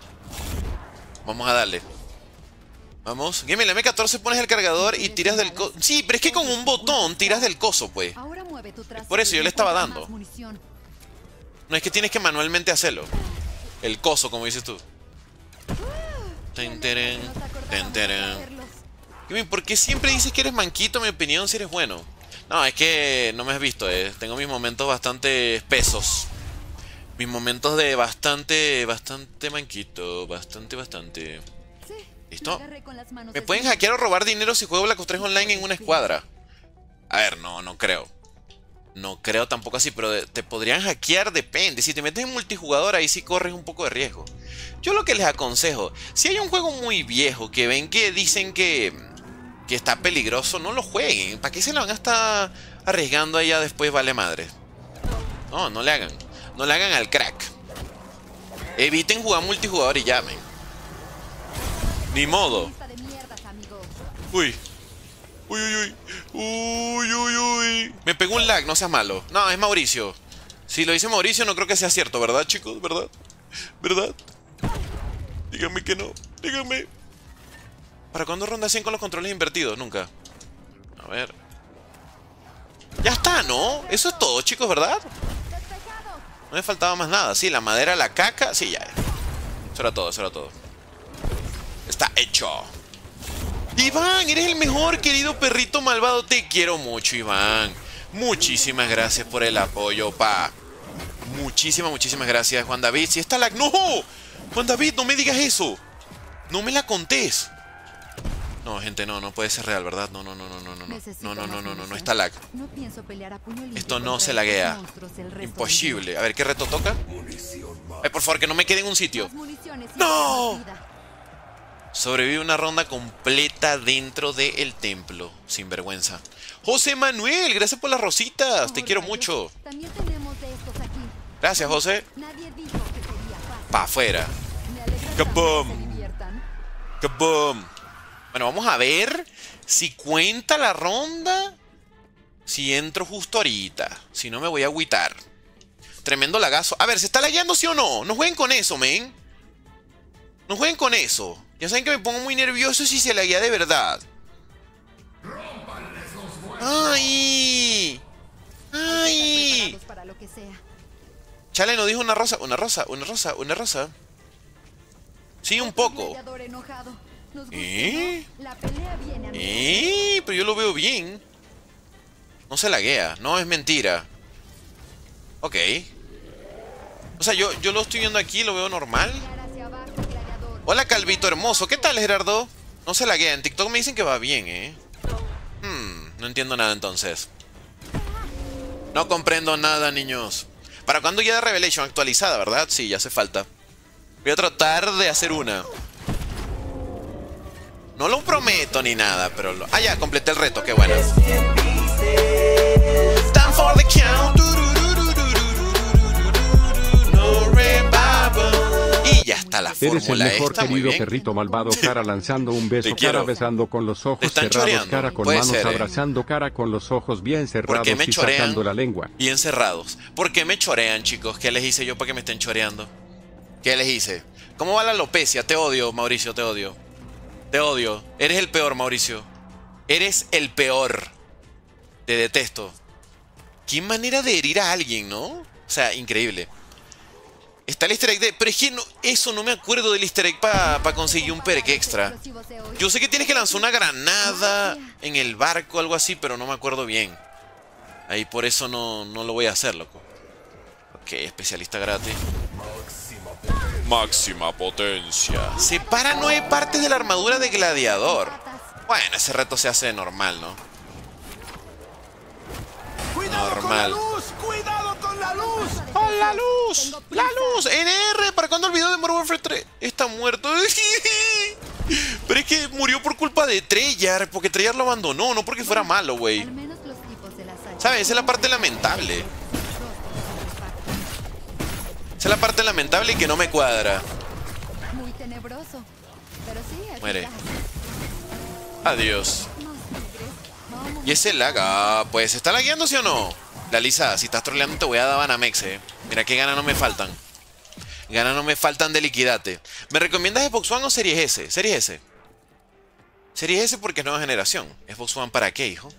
Vamos a darle. Vamos. Game, el M catorce pones el cargador y tiras del coso. Sí, pero es que con un botón tiras del coso, pues. Por eso yo le estaba dando. No es que tienes que manualmente hacerlo. El coso, como dices tú. Ten, teren, ten, teren. ¿Por qué siempre dices que eres manquito? En mi opinión, si eres bueno. No, es que no me has visto, eh. Tengo mis momentos bastante espesos. Mis momentos de bastante, bastante manquito. Bastante, bastante. ¿Listo? ¿Me pueden hackear o robar dinero si juego Black Ops tres Online en una escuadra? A ver, no, no creo. No creo tampoco así, pero te podrían hackear, depende. Si te metes en multijugador, ahí sí corres un poco de riesgo. Yo lo que les aconsejo, si hay un juego muy viejo que ven que dicen que, que está peligroso, no lo jueguen. ¿Para qué se lo van a estar arriesgando allá después vale madre? No, no le hagan. No le hagan al crack. Eviten jugar multijugador y llamen. Ni modo. Uy. Uy, uy, uy. Uy, uy, uy. Me pegó un lag, no seas malo. No, es Mauricio. Si lo dice Mauricio, no creo que sea cierto, ¿verdad, chicos? ¿Verdad? ¿Verdad? Díganme que no. Díganme. ¿Para cuándo ronda cien con los controles invertidos? Nunca. A ver. Ya está, ¿no? Eso es todo, chicos, ¿verdad? No me faltaba más nada. Sí, la madera, la caca. Sí, ya. Eso era todo, eso era todo. Está hecho. Iván, eres el mejor, querido perrito malvado. Te quiero mucho, Iván. Muchísimas gracias por el apoyo, pa. Muchísimas, muchísimas gracias, Juan David. Si está lag... ¡No! Juan David, no me digas eso. No me la contés. No, gente, no, no puede ser real, ¿verdad? No, no, no, no, no, no. No, no, no, no, no, no está lag. Esto no se laguea. Imposible. A ver, ¿qué reto toca? Ay, por favor, que no me quede en un sitio. ¡No! Sobrevive una ronda completa dentro del templo. Sin vergüenza. José Manuel, gracias por las rositas. Te quiero mucho. Gracias, José. Pa' afuera. ¡Kaboom! ¡Kaboom! Bueno, vamos a ver si cuenta la ronda. Si entro justo ahorita. Si no, me voy a agüitar. Tremendo lagazo. A ver, ¿se está lagueando sí o no? No jueguen con eso, men. No jueguen con eso. Ya saben que me pongo muy nervioso si se laguea de verdad. ¡Ay! ¡Ay! Chale, no dijo una rosa. Una rosa, una rosa, una rosa. Sí, un poco. ¿Eh? ¿Eh? Pero yo lo veo bien. No se laguea. No, es mentira. Ok. O sea, yo, yo lo estoy viendo aquí, lo veo normal. Hola, Calvito hermoso. ¿Qué tal, Gerardo? No se laguea. En TikTok me dicen que va bien, ¿eh? Hmm, no entiendo nada entonces. No comprendo nada, niños. ¿Para cuándo ya de Revelation actualizada, verdad? Sí, ya hace falta. Voy a tratar de hacer una. No lo prometo ni nada, pero... Lo... Ah, ya, completé el reto. Qué bueno. Time for the count. Y ya está la fórmula. Eres el mejor, esta, querido perrito malvado. Cara lanzando un beso, cara besando con los ojos cerrados, choreando. Cara con Puede manos ser, ¿eh? abrazando, cara con los ojos bien cerrados y sacando la lengua. Bien cerrados. ¿Por qué me chorean, chicos? ¿Qué les hice yo para que me estén choreando? ¿Qué les hice? ¿Cómo va la alopecia? Te odio, Mauricio, te odio. Te odio. Eres el peor, Mauricio. Eres el peor. Te detesto. Qué manera de herir a alguien, ¿no? O sea, increíble. Está el easter egg de... Pero es que no, eso no me acuerdo del easter egg para pa conseguir un perk extra. Yo sé que tienes que lanzar una granada en el barco o algo así, pero no me acuerdo bien. Ahí por eso no, no lo voy a hacer, loco. Ok, especialista gratis. Máxima potencia. Separa nueve partes de la armadura de gladiador. Bueno, ese reto se hace normal, ¿no? Normal. ¡Cuidado con la luz! ¡Con la luz! ¡La luz! ¡N R! ¿Para cuándo el video de Modern Warfare tres? Está muerto. Pero es que murió por culpa de Treyarch. Porque Treyarch lo abandonó, no porque fuera malo, güey. ¿Sabes? Esa es la parte lamentable. Esa es la parte lamentable y que no me cuadra. Muy tenebroso. Muere. Adiós. Y ese lag, ah, pues, ¿se está lagueando, sí o no? La Lisa, si estás troleando te voy a dar Banamex, eh. Mira qué ganas no me faltan. Ganas no me faltan de liquidate. ¿Me recomiendas Xbox One o Series S? Series S. Series S porque es nueva generación. ¿Xbox One para qué, hijo?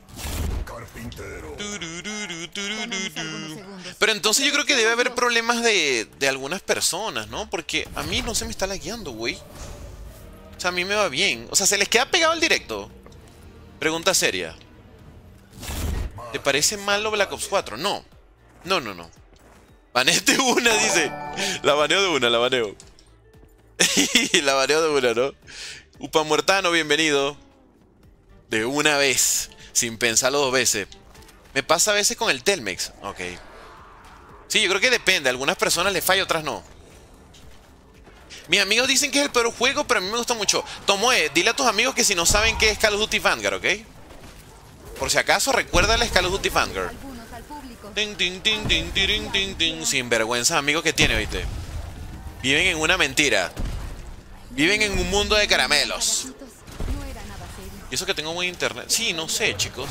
Pero entonces yo creo que debe haber problemas de, de algunas personas, ¿no? Porque a mí no se me está lagueando, güey. O sea, a mí me va bien. O sea, ¿se les queda pegado el directo? Pregunta seria. ¿Te parece malo Black Ops cuatro? No. No, no, no. Baneate una, dice. La baneo de una, la baneo. La baneo de una, ¿no? Upa Muertano, bienvenido. De una vez. Sin pensarlo dos veces. Me pasa a veces con el Telmex. Ok. Sí, yo creo que depende. A algunas personas les falla, otras no. Mis amigos dicen que es el peor juego, pero a mí me gusta mucho. Tomoe, dile a tus amigos que si no saben qué es Call of Duty Vanguard, ¿ok? Por si acaso, recuérdales Call of Duty Vanguard. Ting, ting, ting, ting, ting, ting, ting. Sinvergüenza, amigos que tiene, ¿oíste? Viven en una mentira. Viven en un mundo de caramelos. ¿Y eso que tengo buen internet? Sí, no sé, chicos.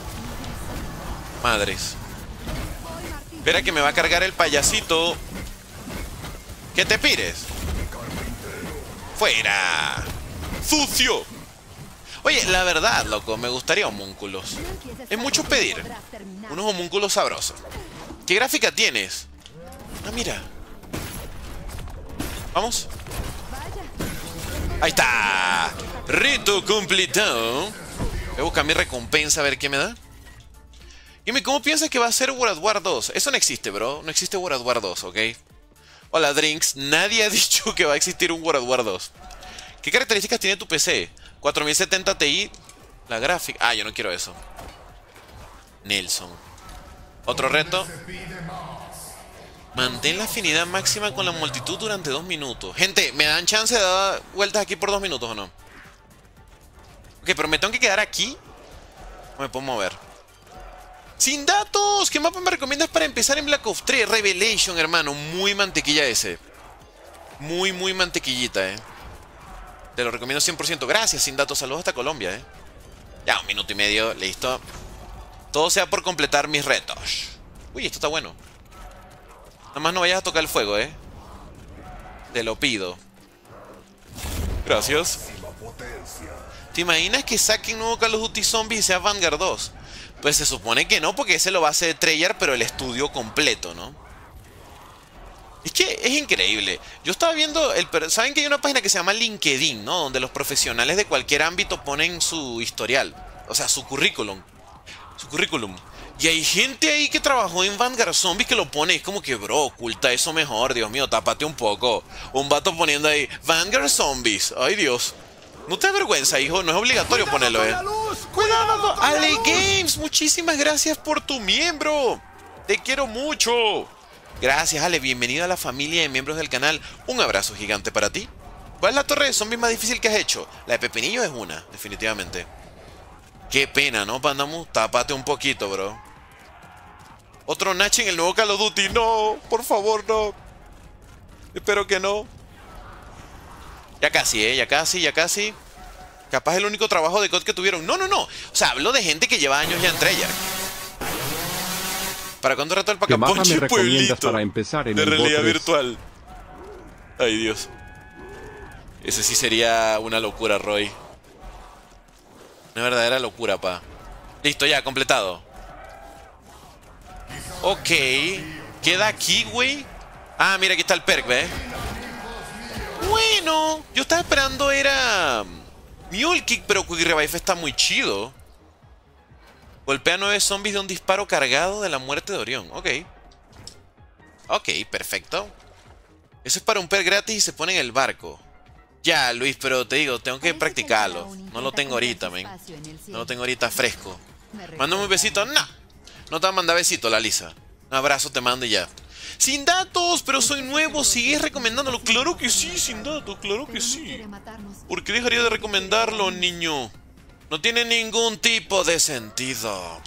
Madres. Espera que me va a cargar el payasito. ¿Qué te pires? ¡Fuera! ¡Sucio! Oye, la verdad, loco, me gustaría homúnculos. Es mucho pedir. Unos homúnculos sabrosos. ¿Qué gráfica tienes? Ah, mira. ¿Vamos? Ahí está. Reto completado. Voy a buscar mi recompensa a ver qué me da. Dime, ¿cómo piensas que va a ser World War dos? Eso no existe, bro. No existe World War dos, ¿ok? Hola, Drinks. Nadie ha dicho que va a existir un World War dos. ¿Qué características tiene tu P C? cuatro mil setenta Ti. La gráfica. Ah, yo no quiero eso. Nelson. Otro reto. Mantén la afinidad máxima con la multitud durante dos minutos. Gente, ¿me dan chance de dar vueltas aquí por dos minutos o no? Ok, pero me tengo que quedar aquí. ¿O me puedo mover? ¡Sin datos! ¿Qué mapa me recomiendas para empezar en Black Ops tres? Revelation, hermano. Muy mantequilla ese. Muy, muy mantequillita, eh. Te lo recomiendo cien por ciento. Gracias, Sin datos. Saludos hasta Colombia, eh. Ya, un minuto y medio. Listo. Todo sea por completar mis retos. Uy, esto está bueno. Nada más no vayas a tocar el fuego, eh. Te lo pido. Gracias. ¿Te imaginas que saquen nuevo Call of Duty Zombies y sea Vanguard dos? Pues se supone que no, porque ese lo va a hacer Treyarch, pero el estudio completo, ¿no? Es que es increíble. Yo estaba viendo... el ¿Saben que hay una página que se llama LinkedIn, ¿no? Donde los profesionales de cualquier ámbito ponen su historial. O sea, su currículum. Su currículum. Y hay gente ahí que trabajó en Vanguard Zombies que lo pone. Es como que, bro, oculta eso mejor. Dios mío, tápate un poco. Un vato poniendo ahí Vanguard Zombies. Ay, Dios. No te da vergüenza, hijo. No es obligatorio ponerlo, eh. ¡Cuidado! Ale Games, muchísimas gracias por tu miembro. Te quiero mucho. Gracias, Ale. Bienvenido a la familia de miembros del canal. Un abrazo gigante para ti. ¿Cuál es la torre de zombies más difícil que has hecho? La de Pepinillo es una, definitivamente. Qué pena, ¿no, Pandamu? Tápate un poquito, bro. Otro Nachi en el nuevo Call of Duty. No, por favor, no. Espero que no. Ya casi, eh. Ya casi, ya casi. Capaz el único trabajo de C O D que tuvieron. No, no, no. O sea, hablo de gente que lleva años ya en Treyarch. ¿Para cuándo reto el pacaponche, me recomiendas para empezar en de el realidad virtual? Ay, Dios. Ese sí sería una locura, Roy. Una verdadera locura, pa. Listo, ya, completado. Ok. Queda aquí, güey. Ah, mira, aquí está el perk, ¿ves? Bueno, yo estaba esperando era Mule Kick, pero Quick Revive está muy chido. Golpea a nueve zombies de un disparo cargado de la muerte de Orión. Ok. Ok, perfecto. Eso es para un perk gratis y se pone en el barco. Ya, Luis, pero te digo, tengo que practicarlo. No lo tengo ahorita, men. No lo tengo ahorita fresco. Mándame un besito. No. No te va a mandar besito, la Lisa. Un abrazo te mando y ya. Sin datos, pero soy nuevo. ¿Sigues recomendándolo? Claro que sí, sin datos, claro que sí. ¿Por qué dejaría de recomendarlo, niño? No tiene ningún tipo de sentido.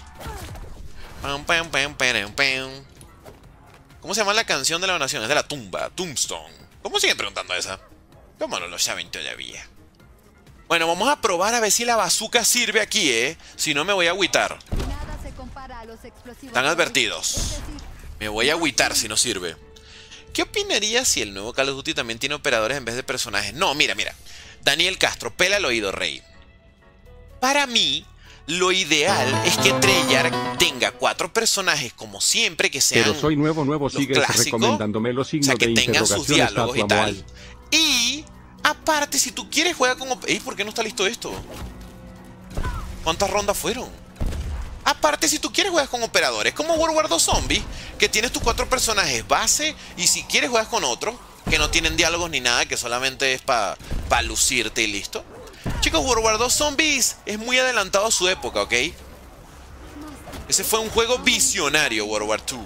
¿Cómo se llama la canción de la nación? Es de La Tumba, Tombstone. ¿Cómo siguen preguntando esa? ¿Cómo no lo saben todavía? Bueno, vamos a probar a ver si la bazooka sirve aquí, ¿eh? Si no, me voy a agüitar. Están advertidos. Me voy a agüitar si no sirve. ¿Qué opinarías si el nuevo Call of Duty también tiene operadores en vez de personajes? No, mira, mira. Daniel Castro, pela el oído, rey. Para mí, lo ideal es que Treyarch tenga cuatro personajes como siempre, que sean Pero soy nuevo, nuevo, sigues recomendándome los signos, o sea, que de tengan sus diálogos y tal. Moal. Y, aparte, si tú quieres, juega con... Ey, ¿por qué no está listo esto? ¿Cuántas rondas fueron? Aparte, si tú quieres, juegas con operadores, como World War dos Zombies, que tienes tus cuatro personajes base, y si quieres, juegas con otros, que no tienen diálogos ni nada, que solamente es para pa lucirte y listo. Chicos, World War dos Zombies es muy adelantado a su época, ¿ok? Ese fue un juego visionario, World War dos.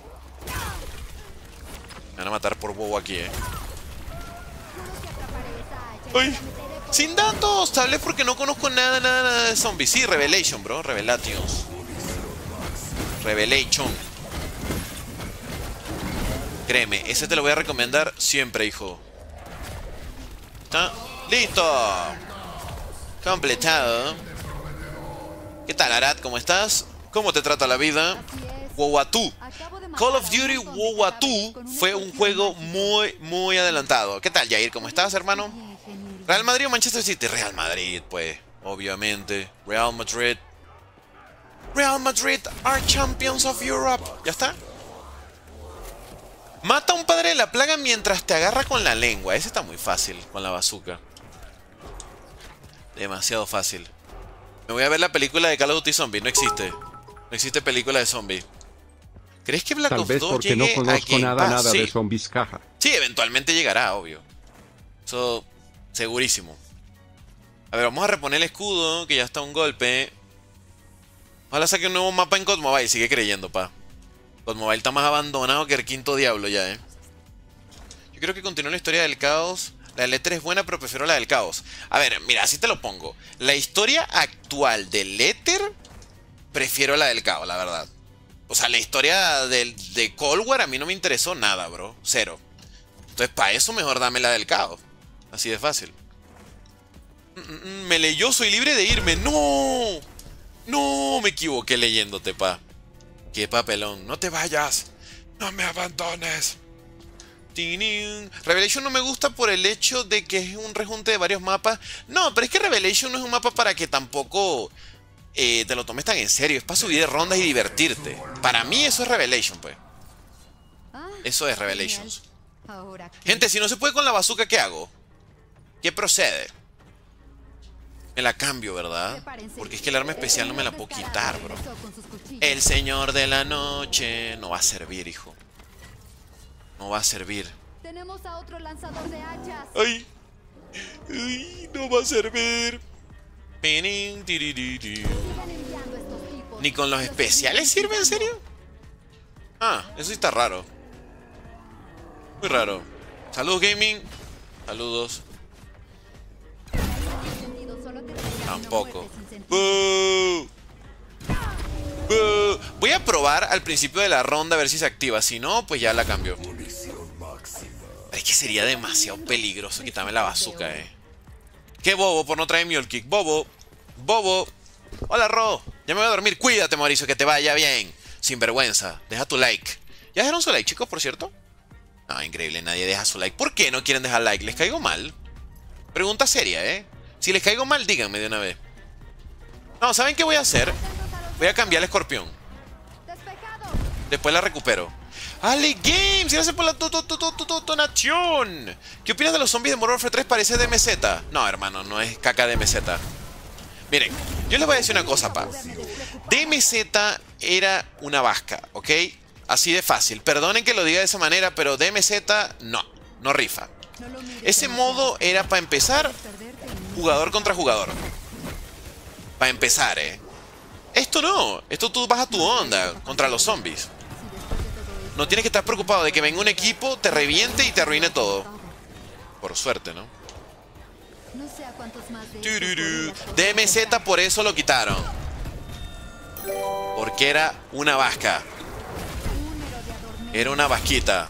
Me van a matar por bobo aquí, ¿eh? ¡Ay! Sin datos, tal vez porque no conozco nada, nada, nada de zombies. Sí, Revelation, bro, Revelations. Revelation. Créeme, ese te lo voy a recomendar siempre, hijo. ¿Está? ¡Listo! Completado. ¿Qué tal, Arad? ¿Cómo estás? ¿Cómo te trata la vida? World War dos. Call of Duty World War dos fue un juego muy, muy adelantado. ¿Qué tal, Jair? ¿Cómo estás, hermano? ¿Real Madrid o Manchester City? Real Madrid, pues, obviamente. Real Madrid. Real Madrid are champions of Europe. ¿Ya está? Mata a un padre de la plaga mientras te agarra con la lengua. Ese está muy fácil con la bazooka. Demasiado fácil. Me voy a ver la película de Call of Duty Zombie. No existe. No existe película de zombies. ¿Crees que Black Tal Ops vez dos porque llegue no conozco a Game nada, Pass? nada Sí. de zombies caja. Sí, eventualmente llegará, obvio. Eso, segurísimo. A ver, vamos a reponer el escudo, que ya está un golpe. Ojalá saque un nuevo mapa en C O D Mobile. Sigue creyendo, pa. C O D Mobile está más abandonado que el quinto diablo ya, eh. Yo creo que continúa la historia del caos. La del E tres es buena, pero prefiero la del caos. A ver, mira, así te lo pongo. La historia actual del Éter, prefiero la del caos, la verdad. O sea, la historia del, de Cold War a mí no me interesó nada, bro. Cero. Entonces, para eso mejor dame la del caos. Así de fácil. Me leyó, soy libre de irme. ¡No! ¡No! Me equivoqué leyéndote, pa. ¡Qué papelón! ¡No te vayas! ¡No me abandones! Revelation no me gusta por el hecho de que es un rejunte de varios mapas. No, pero es que Revelation no es un mapa para que tampoco eh, te lo tomes tan en serio. Es para subir de rondas y divertirte. Para mí eso es Revelation, pues. Eso es Revelations. Gente, si no se puede con la bazooka, ¿qué hago? ¿Qué procede? Me la cambio, ¿verdad? Porque es que el arma especial no me la puedo quitar, bro. El señor de la noche no va a servir, hijo. No va a servir. Tenemos a otro lanzador de hachas. ¡Ay! ¡Ay! No va a servir. ¿Ni con los especiales sirve, en serio? Ah, eso sí está raro. Muy raro. Saludos, gaming. Saludos. Tampoco. ¡Boo! ¡Boo! Voy a probar al principio de la ronda a ver si se activa. Si no, pues ya la cambio. Es que sería demasiado peligroso quitarme la bazooka, eh. Qué bobo por no traer Mule Kick. Bobo. Bobo. Hola, Ro. Ya me voy a dormir. Cuídate, Mauricio, que te vaya bien. Sin vergüenza. Deja tu like. ¿Ya dejaron su like, chicos, por cierto? No, increíble. Nadie deja su like. ¿Por qué no quieren dejar like? ¿Les caigo mal? Pregunta seria, ¿eh? Si les caigo mal, díganme de una vez. No, ¿saben qué voy a hacer? Voy a cambiar el escorpión. Después la recupero. ¡Ale Games! Gracias por la donación. ¿Qué opinas de los zombies de Modern Warfare tres? Parece D M Z. No, hermano, no es caca D M Z. Miren, yo les voy a decir una cosa, pa. D M Z era una vasca, ¿ok? Así de fácil. Perdonen que lo diga de esa manera, pero D M Z no, no rifa. Ese modo era para empezar jugador contra jugador. Para empezar, eh. Esto no. Esto tú vas a tu onda contra los zombies. No tienes que estar preocupado de que venga un equipo, te reviente y te arruine todo. Por suerte, ¿no? D M Z por eso lo quitaron. Porque era una vasca. Era una vasquita.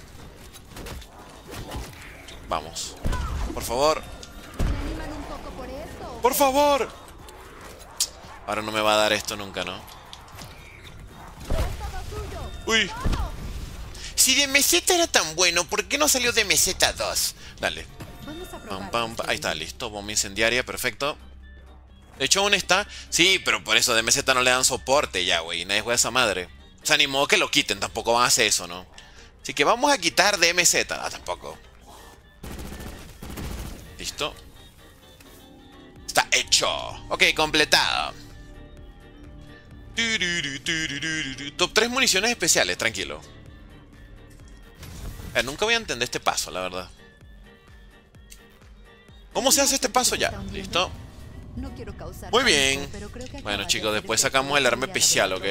Vamos. Por favor. ¡Por favor! Ahora no me va a dar esto nunca, ¿no? ¡Uy! Si de meseta era tan bueno, ¿por qué no salió de meseta dos? Dale. Pam, pam, pam. Ahí está, listo. Bomba incendiaria, perfecto. De hecho, aún está. Sí, pero por eso de meseta no le dan soporte ya, güey. Nadie juega esa madre. O sea, ni modo que lo quiten. Tampoco van a hacer eso, ¿no? Así que vamos a quitar de M Z. Ah, tampoco. Listo. Está hecho. Ok, completado. Top tres municiones especiales, tranquilo. A ver, nunca voy a entender este paso, la verdad. ¿Cómo se hace este paso ya? Listo. Muy bien. Bueno, chicos, después sacamos el arma especial, ¿ok?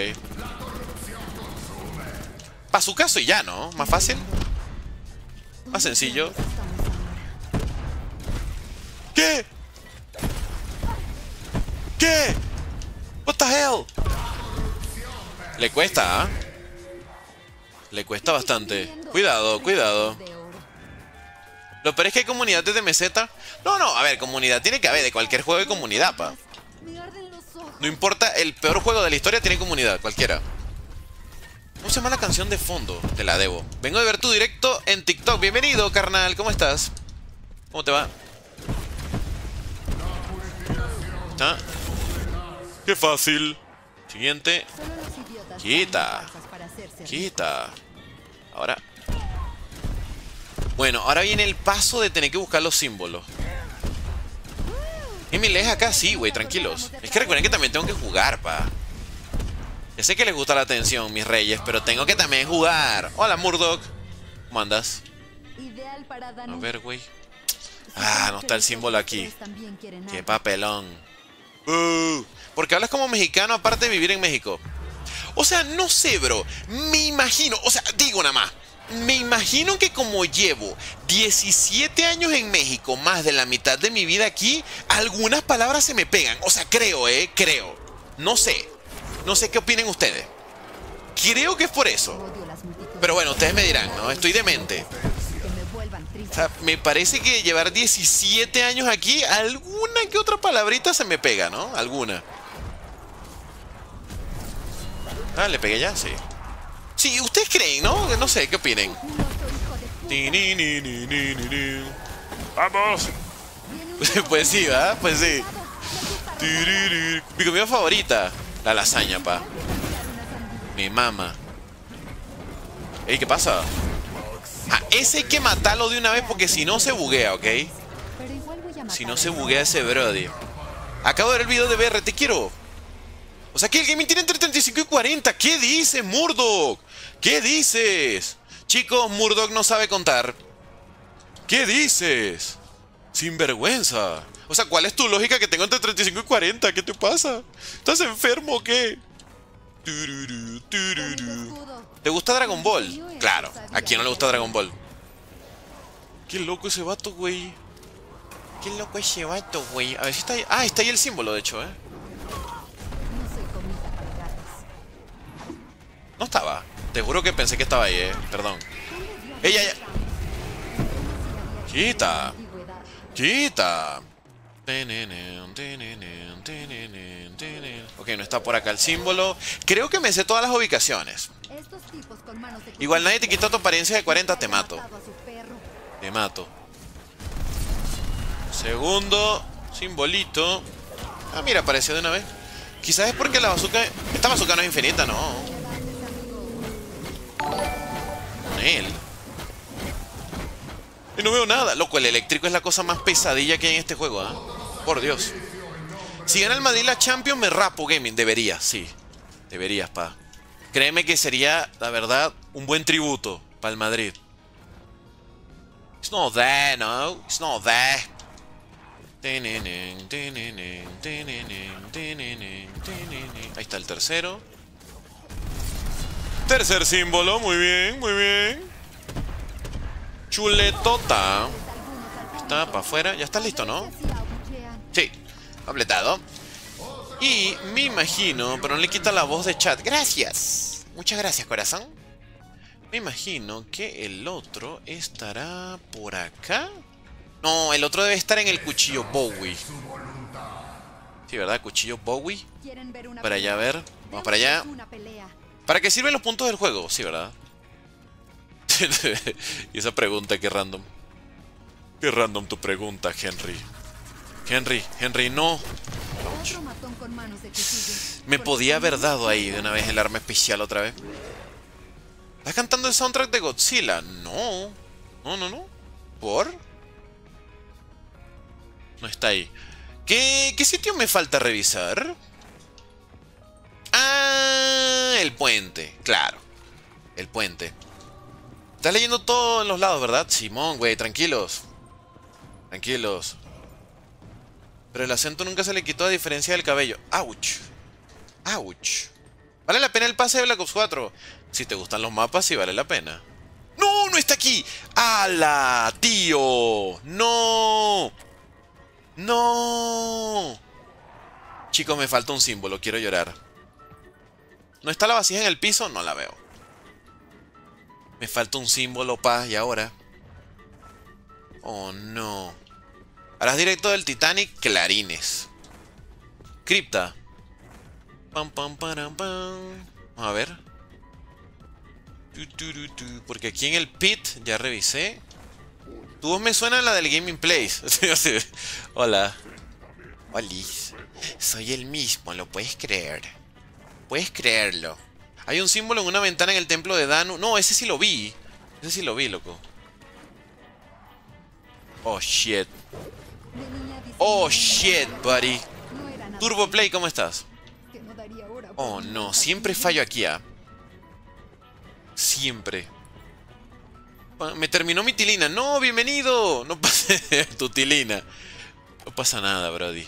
Para su caso y ya, ¿no? Más fácil. Más sencillo. ¿Qué? ¿Qué? What the hell? Le cuesta, ¿ah? ¿eh? Le cuesta bastante. Cuidado, cuidado. Lo peor es que hay comunidad de M Z. No, no, a ver, comunidad tiene que haber. De cualquier juego de comunidad, pa. No importa, el peor juego de la historia tiene comunidad, cualquiera. ¿Cómo se llama la canción de fondo? Te la debo. Vengo de ver tu directo en TikTok. Bienvenido, carnal. ¿Cómo estás? ¿Cómo te va? ¿Está? Qué fácil. Siguiente. Quita. Quita. Ahora. Bueno, ahora viene el paso de tener que buscar los símbolos. ¿Y mi lees acá? Sí, güey, tranquilos. Es que recuerden que también tengo que jugar, pa. Ya sé que les gusta la atención, mis reyes, pero tengo que también jugar. Hola, Murdoch. ¿Cómo andas? A ver, güey. Ah, no está el símbolo aquí. Qué papelón. Uh, porque hablas como mexicano aparte de vivir en México. O sea, no sé, bro. Me imagino, o sea, digo nada más. Me imagino que como llevo diecisiete años en México, más de la mitad de mi vida aquí, algunas palabras se me pegan. O sea, creo, eh, creo. No sé. No sé qué opinen ustedes. Creo que es por eso. Pero bueno, ustedes me dirán, ¿no? Estoy demente. O sea, me parece que llevar diecisiete años aquí, alguna que otra palabrita se me pega, ¿no? Alguna. Ah, ¿le pegué ya? Sí. Sí, ustedes creen, ¿no? No sé, ¿qué opinen? ¡Vamos! Pues sí, ¿verdad? Pues sí. Mi comida favorita. La lasaña, pa. Mi mamá. Ey, ¿qué pasa? Ah, ese hay que matarlo de una vez porque si no se buguea, ¿ok? Si no se buguea ese brody. Acabo de ver el video de B R, te quiero. O sea que el gaming tiene entre treinta y cinco y cuarenta. ¿Qué dices, Murdoch? ¿Qué dices? Chicos, Murdoch no sabe contar. ¿Qué dices? Sinvergüenza. O sea, ¿cuál es tu lógica que tengo entre treinta y cinco y cuarenta? ¿Qué te pasa? ¿Estás enfermo o qué? Tururu, tururu. ¿Te gusta Dragon Ball? Claro, ¿a quién no le gusta Dragon Ball? Qué loco ese vato, güey. Qué loco ese vato, güey. A ver si está ahí. Ah, está ahí el símbolo, de hecho, ¿eh? No estaba. Te juro que pensé que estaba ahí, eh. Perdón. ¡Ella, ya! ¡Quita! ¡Quita! Ok, no está por acá el símbolo. Creo que me sé todas las ubicaciones. Igual nadie te quita tu apariencia de cuarenta, te mato. Te mato. Segundo simbolito. Ah, mira, apareció de una vez. Quizás es porque la bazooka... Esta bazooka no es infinita, no. Con él. Y no veo nada. Loco, el eléctrico es la cosa más pesadilla que hay en este juego, ¿eh? Por Dios. Si gana el Madrid la Champions, me rapo gaming. Debería, sí. Deberías, pa. Créeme que sería, la verdad, un buen tributo para el Madrid. It's not there, no. It's not there. Ahí está el tercero. Tercer símbolo, muy bien, muy bien. Chuletota. Está para afuera. Ya está listo, ¿no? Sí, completado. Y me imagino, pero no le quita la voz de chat. Gracias. Muchas gracias, corazón. Me imagino que el otro estará por acá. No, el otro debe estar en el cuchillo Bowie. Sí, ¿verdad? Cuchillo Bowie. Para allá, a ver. Vamos para allá. ¿Para qué sirven los puntos del juego? Sí, ¿verdad? Y esa pregunta, qué random. Qué random tu pregunta, Henry. Henry, Henry, no. Me podía haber dado ahí de una vez el arma especial otra vez. ¿Estás cantando el soundtrack de Godzilla? No. No, no, no. ¿Por? No está ahí. ¿Qué, qué sitio me falta revisar? Ah, el puente. Claro. El puente. Estás leyendo todo en los lados, ¿verdad? Simón, güey, tranquilos. Tranquilos. Pero el acento nunca se le quitó a diferencia del cabello. ¡Auch! ¡Auch! ¿Vale la pena el pase de Black Ops cuatro? Si te gustan los mapas, sí vale la pena. ¡No! ¡No está aquí! ¡Hala, tío! ¡No! ¡No! Chicos, me falta un símbolo. Quiero llorar. ¿No está la vasija en el piso? No la veo. Me falta un símbolo, pa. ¿Y ahora? Oh, no. Harás directo del Titanic, clarines. Cripta. Pam, pam, pam, pam. Vamos a ver. Porque aquí en el pit ya revisé. Tu voz me suena a la del Gaming Place. Hola. Olis. Soy el mismo, ¿lo puedes creer? Puedes creerlo. Hay un símbolo en una ventana en el templo de Danu. No, ese sí lo vi. Ese sí lo vi, loco. Oh, shit. Oh, shit, buddy. Turbo Play, ¿cómo estás? Oh, no. Siempre fallo aquí, ¿ah? Siempre. Me terminó mi tilina. No, bienvenido. No pasa tu tilina. No pasa nada, brody.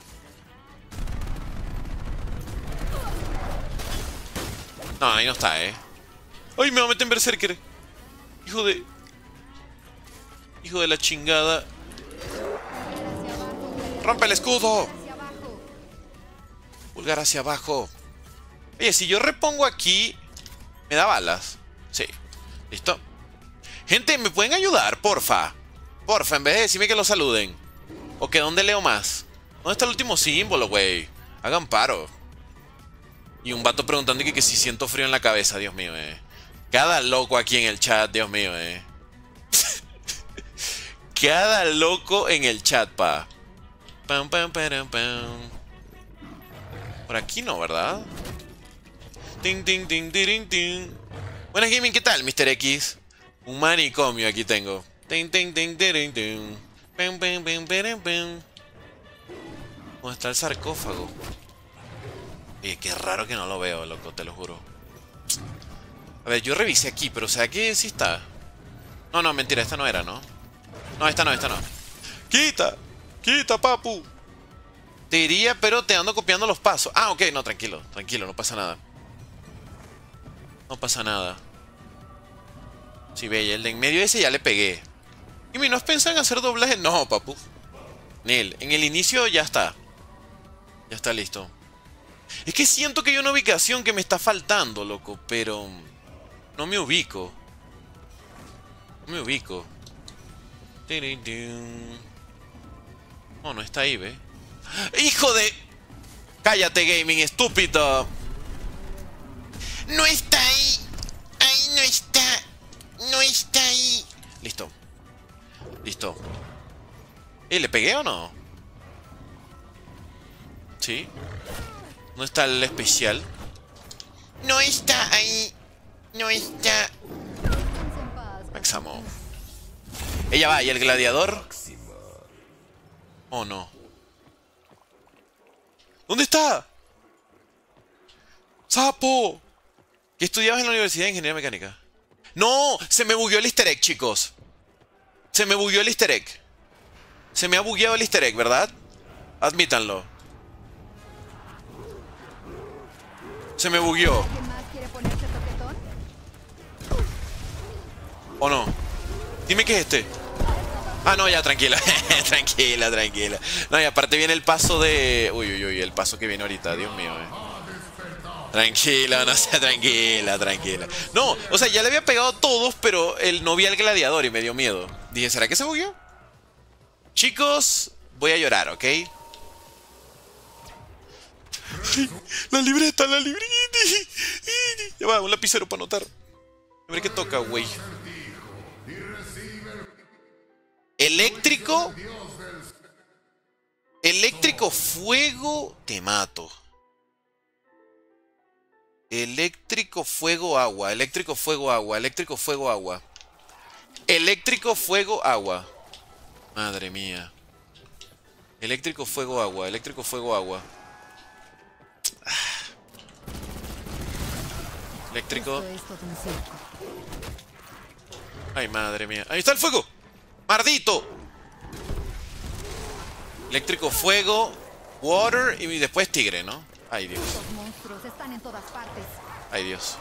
No, ahí no está, ¿eh? ¡Ay, me va a meter en Berserker! Hijo de... Hijo de la chingada. ¡Rompe el escudo! Pulgar hacia abajo. Oye, si yo repongo aquí... ¿Me da balas? Sí. ¿Listo? Gente, ¿me pueden ayudar? Porfa. Porfa, en vez de decirme que lo saluden. O que ¿dónde leo más? ¿Dónde está el último símbolo, güey? Hagan paro. Y un vato preguntando que, que si siento frío en la cabeza, Dios mío, eh. Cada loco aquí en el chat, Dios mío, eh. Cada loco en el chat, pa. Pam, pam, pam, pam. Por aquí no, ¿verdad? Ting, ting, ting, ting, ting. Buenas gaming, ¿qué tal, mister X? Un manicomio aquí tengo. Ting, ting, ting, ting, ting. Pam, pam, pam, pam, pam. ¿Dónde está el sarcófago? Oye, qué raro que no lo veo, loco, te lo juro. A ver, yo revisé aquí, pero o sea que sí está. No, no, mentira, esta no era, ¿no? No, esta no, esta no. ¡Quita! ¡Quita, papu! Te diría, pero te ando copiando los pasos. Ah, ok, no, tranquilo, tranquilo, no pasa nada. No pasa nada. Sí, ve, el de en medio ese ya le pegué. ¿Y mi no has pensado en hacer doblaje? No, papu. Nel, en el inicio ya está. Ya está listo. Es que siento que hay una ubicación que me está faltando, loco, pero... No me ubico. No me ubico. Oh, no está ahí, ¿ve? ¡Hijo de...! ¡Cállate, gaming, estúpido! ¡No está ahí! ¡Ahí no está! ¡No está ahí! Listo. Listo. ¿Eh, le pegué o no? ¿Sí? ¿No está el especial? ¡No está ahí! ¡No está! Maxamo. Ella va, ¿y el gladiador? Oh, no. ¿Dónde está? ¡Sapo! ¿Qué estudiabas en la Universidad de Ingeniería Mecánica? ¡No! Se me bugueó el easter egg, chicos. Se me bugueó el easter egg. Se me ha bugueado el easter egg, ¿verdad? Admítanlo. Se me bugueó. ¿O no? Dime qué es este. Ah, no, ya, tranquila. Tranquila, tranquila. No, y aparte viene el paso de... Uy, uy, uy, el paso que viene ahorita. Dios mío, eh. Tranquila, no sea tranquila, tranquila. No, o sea, ya le había pegado a todos, pero él no vi al gladiador y me dio miedo. Dije, ¿será que se bugueó? Chicos, voy a llorar, ¿ok? La libreta, la libreta. Ya va, un lapicero para anotar. A ver qué toca, güey. Eléctrico. Eléctrico, fuego. Te mato. Eléctrico, fuego, agua. Eléctrico, fuego, agua. Eléctrico, fuego, agua. Eléctrico, fuego, agua. Madre mía. Eléctrico, fuego, agua. Eléctrico, fuego, agua. Eléctrico. Ay, madre mía. Ahí está el fuego. Mardito. Eléctrico, fuego, water y después tigre, ¿no? Ay, Dios. Los monstruos están en todas partes. Ay, Dios.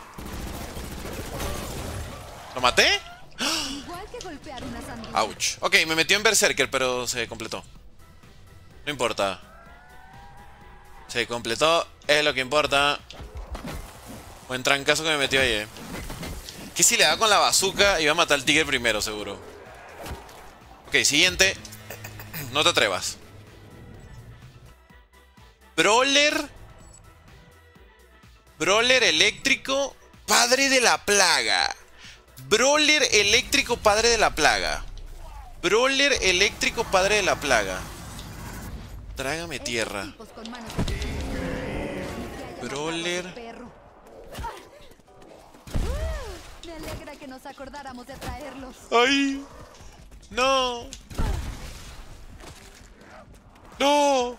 ¿Lo maté? Igual que golpear una sandía. Ouch. Ok, me metió en Berserker, pero se completó. No importa. Se completó, es lo que importa. Buen trancazo que me metió ahí, eh. Que si le da con la bazooka iba a matar al tigre primero, seguro. Ok, siguiente. No te atrevas. Brawler. Brawler eléctrico, padre de la plaga. Brawler eléctrico, padre de la plaga. Brawler eléctrico, padre de la plaga. Trágame tierra. Brawler. Me alegra que nos acordáramos de traerlos. ¡Ay! ¡No! ¡No!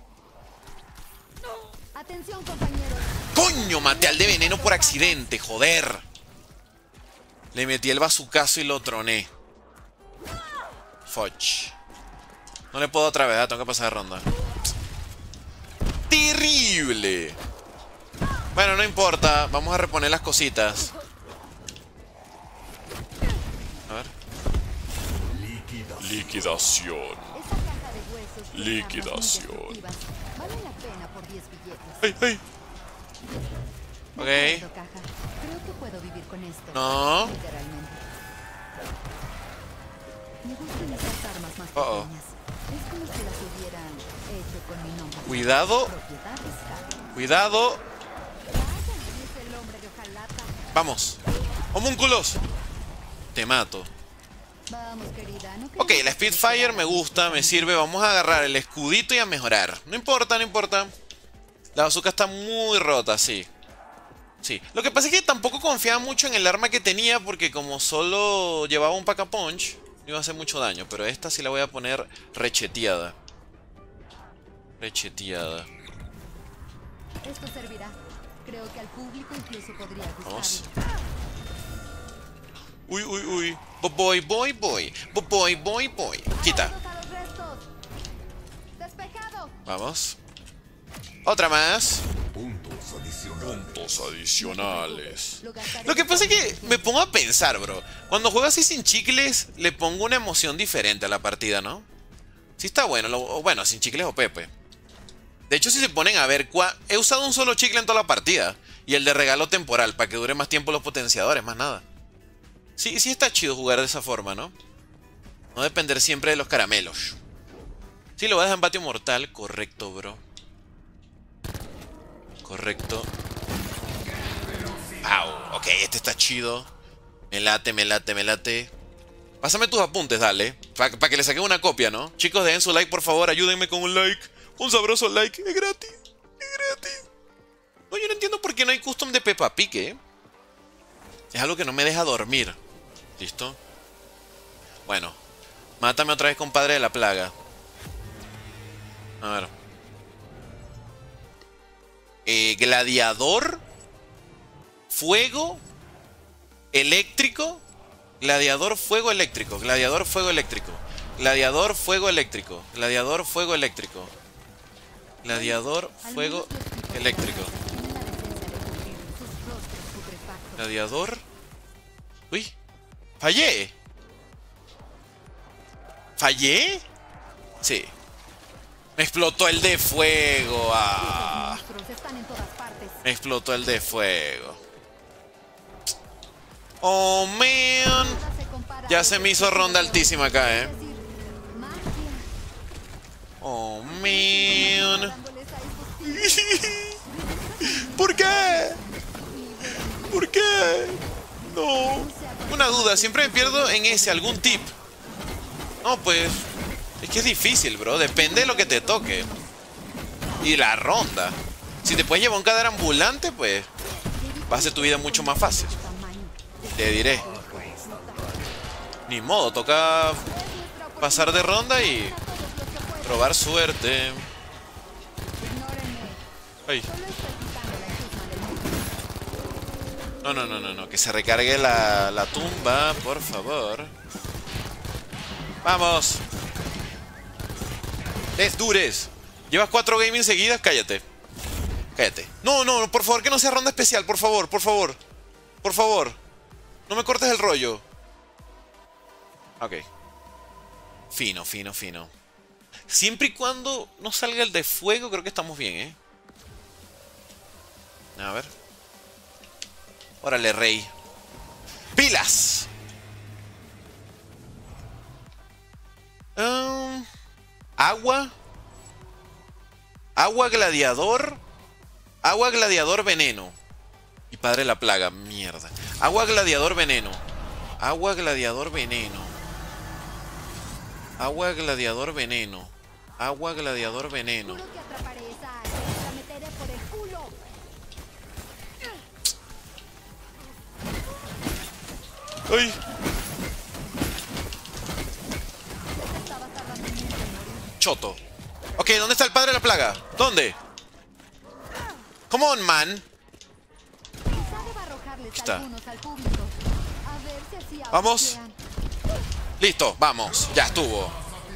Atención, compañeros. ¡Coño! Maté al de veneno por accidente, joder. Le metí el bazucazo y lo troné. Fudge. No le puedo otra vez, tengo que pasar de ronda. ¡Terrible! Bueno, no importa. Vamos a reponer las cositas. A ver. Liquidación. Liquidación. Vale la pena por diez billetes. ¡Ay, ay! Ok. Creo que puedo vivir con esto. No. Literalmente. Me gustan esas armas más Uh -oh. pequeñas. Es como si las hubieran hecho con mi nombre. Cuidado. Cuidado. Vamos. Homúnculos. Te mato. Vamos, querida. ¿No Ok, la Spitfire me gusta, me sirve. Vamos a agarrar el escudito y a mejorar. No importa, no importa. La bazooka está muy rota, sí. Sí. Lo que pasa es que tampoco confiaba mucho en el arma que tenía porque como solo llevaba un pack-a-punch, no iba a hacer mucho daño. Pero esta sí la voy a poner recheteada. Recheteada. Esto servirá. Creo que al público incluso podría gustarle. Vamos. Uy, uy, uy. Boy, boy, boy. Boy, boy, boy. Quita. Vamos. Otra más. Puntos adicionales. Puntos adicionales. Lo que pasa es que me pongo a pensar, bro. Cuando juego así sin chicles, le pongo una emoción diferente a la partida, ¿no? Sí está bueno. Lo, bueno, sin chicles o pepe. De hecho, si se ponen a ver, he usado un solo chicle en toda la partida. Y el de regalo temporal, para que dure más tiempo los potenciadores, más nada. Sí, sí está chido jugar de esa forma, ¿no? No depender siempre de los caramelos. Sí, lo voy a dejar en patio mortal. Correcto, bro. Correcto. Au, ok, este está chido. Me late, me late, me late. Pásame tus apuntes, dale. Para pa que le saque una copia, ¿no? Chicos, dejen su like, por favor. Ayúdenme con un like. Un sabroso like. Es gratis. Es gratis. No, yo no entiendo por qué no hay custom de Peppa Pig, ¿eh? Es algo que no me deja dormir. ¿Listo? Bueno. Mátame otra vez, compadre de la plaga. A ver. Eh, gladiador. Fuego. Eléctrico. Gladiador, fuego, eléctrico. Gladiador, fuego, eléctrico. Gladiador, fuego, eléctrico. Gladiador, fuego, eléctrico. Gladiador, fuego, eléctrico. Gladiador. Uy. Fallé. ¿Fallé? Sí. Me explotó el de fuego. Ah. Me explotó el de fuego. Oh, man. Ya se me hizo ronda altísima acá, eh. Oh, man. ¿Por qué? ¿Por qué? No. Una duda, siempre me pierdo en ese, algún tip. No, pues... Es que es difícil, bro. Depende de lo que te toque. Y la ronda. Si te puedes llevar un cadáver ambulante, pues... Va a hacer tu vida mucho más fácil. Te diré. Ni modo, toca... pasar de ronda y... probar suerte. Ay. No, no, no, no, no. Que se recargue la, la tumba, por favor. ¡Vamos! ¡Les dures! ¿Llevas cuatro gaming seguidas? Cállate. Cállate. No, no, por favor, que no sea ronda especial. Por favor, por favor. Por favor. No me cortes el rollo. Ok. Fino, fino, fino. Siempre y cuando no salga el de fuego, creo que estamos bien, ¿eh? A ver. Órale, rey. ¡Pilas! Um, agua. Agua gladiador. Agua gladiador veneno. Y padre la plaga. Mierda. Agua gladiador veneno. Agua gladiador veneno. Agua gladiador veneno. Agua gladiador veneno. ¡Ay! Choto. Ok, ¿dónde está el padre de la plaga? ¿Dónde? Come on, man. Está. Vamos. Listo, vamos. Ya estuvo.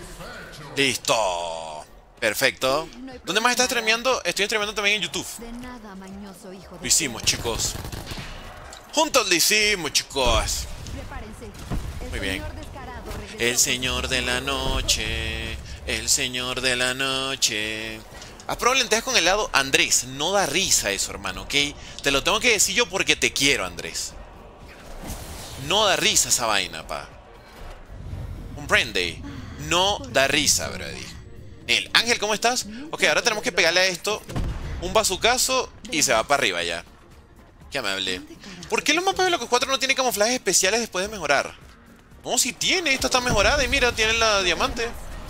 Listo. Perfecto. ¿Dónde más estás streameando? Estoy streameando también en YouTube. Lo hicimos, chicos. Juntos lo hicimos, chicos. Muy bien. El señor de la noche. El señor de la noche. Haz probable lentejas con helado. Andrés, no da risa eso, hermano, ¿ok? Te lo tengo que decir yo porque te quiero, Andrés. No da risa esa vaina, pa. Comprende. No da risa, brody. El Ángel, ¿cómo estás? Ok, ahora tenemos que pegarle a esto un bazucazo y se va para arriba ya. Qué amable. ¿Por qué los mapas de Locos cuatro no tienen camuflajes especiales después de mejorar? No, si tiene. Esta está mejorada y mira, tiene la diamante.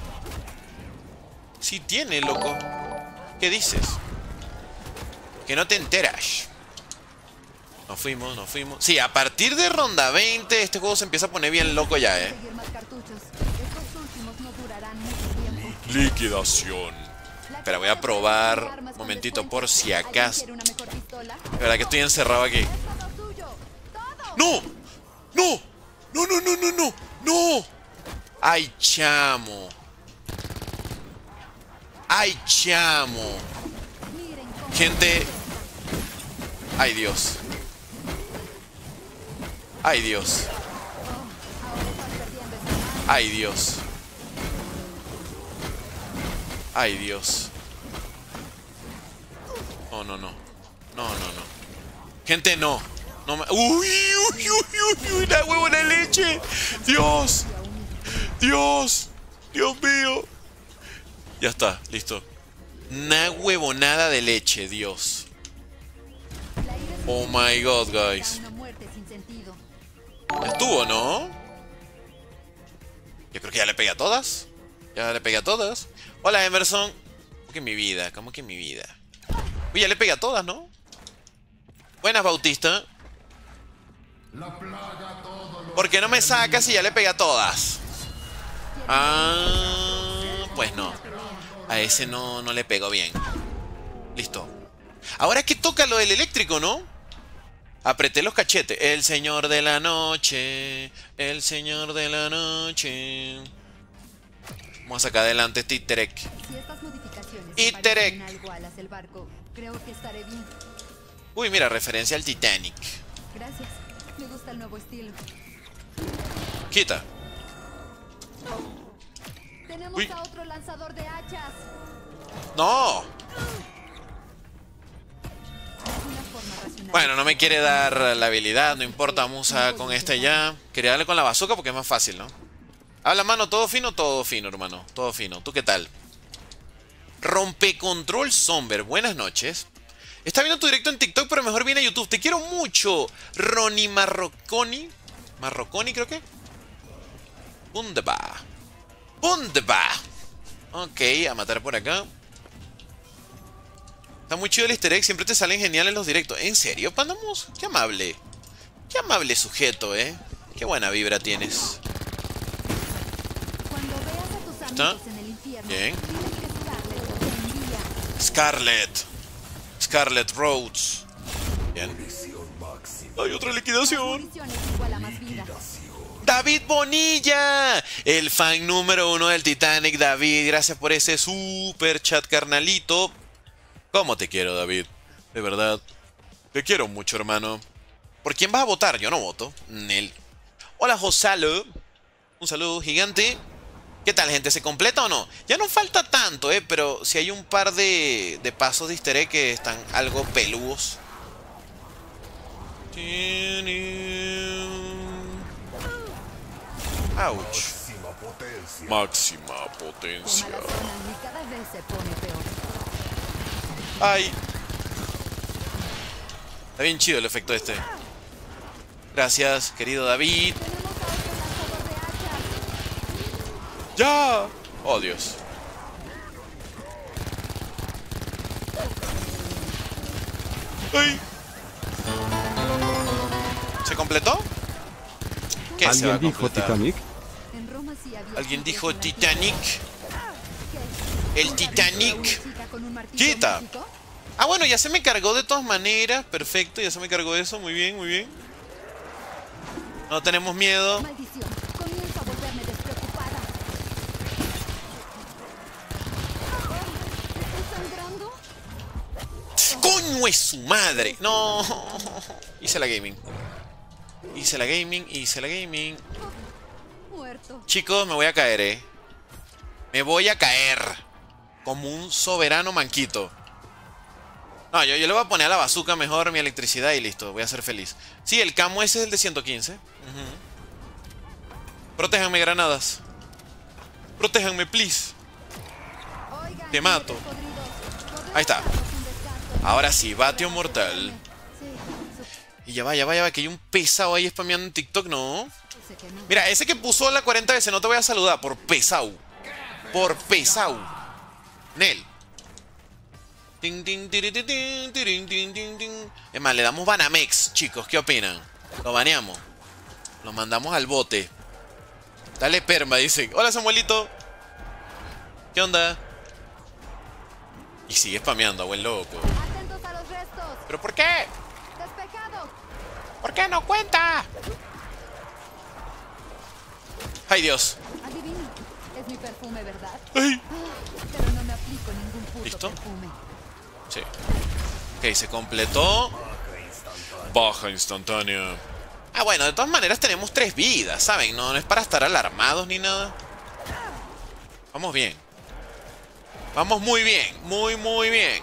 Sí tiene, loco. ¿Qué dices? Que no te enteras. Nos fuimos, nos fuimos. Sí, a partir de ronda veinte este juego se empieza a poner bien loco ya, ¿eh? Liquidación. Espera, voy a probar un momentito por si acaso. De verdad que estoy encerrado aquí. ¡No! ¡No! ¡No, no, no, no, no! ¡No! ¡Ay, chamo! ¡Ay, chamo! Gente. ¡Ay, Dios! ¡Ay, Dios! ¡Ay, Dios! ¡Ay, Dios! No, no, no. No, no, no. Gente, no. No me... ¡Uy, uy, uy, uy, uy! ¡La huevona de leche! ¡Dios! ¡Dios! ¡Dios mío! Ya está, listo. Una huevonada de leche, Dios. Oh my god, guys. Estuvo, ¿no? Yo creo que ya le pegué a todas. Ya le pegué a todas. Hola, Emerson. ¿Cómo que mi vida? ¿Cómo que mi vida? Uy, ya le pegué a todas, ¿no? Buenas, Bautista. ¿Por qué no me sacas si ya le pegué a todas? Ah, pues no. A ese no, no le pegó bien. Listo. Ahora que toca lo del eléctrico, ¿no? Apreté los cachetes. El señor de la noche. El señor de la noche. Vamos a sacar adelante este Iterek. Iterek. Uy, mira, referencia al Titanic. Gracias. Me gusta el nuevo estilo. Quita. Tenemos Uy. a otro lanzador de hachas. ¡No! Bueno, no me quiere dar la habilidad, no importa, vamos a con este ya. Quería darle con la bazooka porque es más fácil, ¿no? Habla, mano, todo fino, todo fino, hermano. Todo fino. ¿Tú qué tal? Rompecontrol Somber, buenas noches. Está viendo tu directo en TikTok, pero mejor viene a YouTube. Te quiero mucho. Ronnie Marroconi. Marroconi, creo que. Bundeba. Bundeba. Ok, a matar por acá. Está muy chido el easter egg. Siempre te salen geniales los directos. ¿En serio, Pandamus? Qué amable. Qué amable sujeto, ¿eh? Qué buena vibra tienes. Cuando veas a tus ¿Está? amigos en el infierno, Bien. dile que Scarlet te envía. Scarlet. Scarlet Rhodes. Bien. Misión máxima. Hay otra liquidación. Munición es igual a más vida. David Bonilla, el fan número uno del Titanic. David, gracias por ese super chat, carnalito. ¿Cómo te quiero, David? De verdad. Te quiero mucho, hermano. ¿Por quién vas a votar? Yo no voto. Nel. Hola, Josalo. Un saludo gigante. ¿Qué tal, gente? ¿Se completa o no? Ya no falta tanto, ¿eh? Pero si hay un par de, de pasos de easter egg que están algo peludos. Ouch. Máxima potencia. Máxima potencia. Toma la zona y cada vez se pone peor. Ay. Está bien chido el efecto este. Gracias, querido David. Tenemos a otro lanzador de hachas. ¡Ya! Oh, Dios. ¡Ay! ¿Se completó? ¿Qué se va a ¿Alguien dijo completar? Titanic? En Roma sí había ¿Alguien chicos dijo en la Titanic? ¿Qué? El ¿Una Titanic. una chica con un martillo Quita. mágico? Ah, bueno, ya se me cargó de todas maneras. Perfecto, ya se me cargó eso. Muy bien, muy bien. No tenemos miedo. Maldición, comienzo a volverme despreocupada. ¿Estoy sangrando? ¡Coño es su madre! No. Hice la gaming. Hice la gaming, hice la gaming. Muerto. Chicos, me voy a caer, eh. Me voy a caer. Como un soberano manquito. No, yo, yo le voy a poner a la bazooka mejor mi electricidad y listo. Voy a ser feliz. Sí, el camo ese es el de ciento quince. Uh-huh. Protéjanme, granadas. Protéjanme, please. Oigan, Te mato. podridos, Ahí está. ¿podemos darnos un descanso? Ahora sí, bateo mortal. Sí, Y ya va, ya va, ya va, que hay un pesado ahí spameando en TikTok, ¿no? supuse que no. Mira, ese que puso la cuarenta veces no te voy a saludar por pesado. Por pesado. Nel. Ding, ding, tiri, ti, tin, tirin, tin, tin, tin. Es más, le damos Banamex, chicos. ¿Qué opinan? Lo baneamos. Lo mandamos al bote. Dale perma, dice. Hola, Samuelito. ¿Qué onda? Y sigue spameando, buen loco. Atentos a los restos. ¿Pero por qué? Despejado. ¿Por qué no cuenta? ¡Ay, Dios! Adivina. Es mi perfume, ¿verdad? ¡Ay! Ah, pero no me aplico ningún puto ¿Listo? perfume. Sí. Ok, se completó. Baja instantánea. Ah, bueno, de todas maneras tenemos tres vidas, ¿saben? No, no es para estar alarmados ni nada. Vamos bien. Vamos muy bien. Muy, muy bien.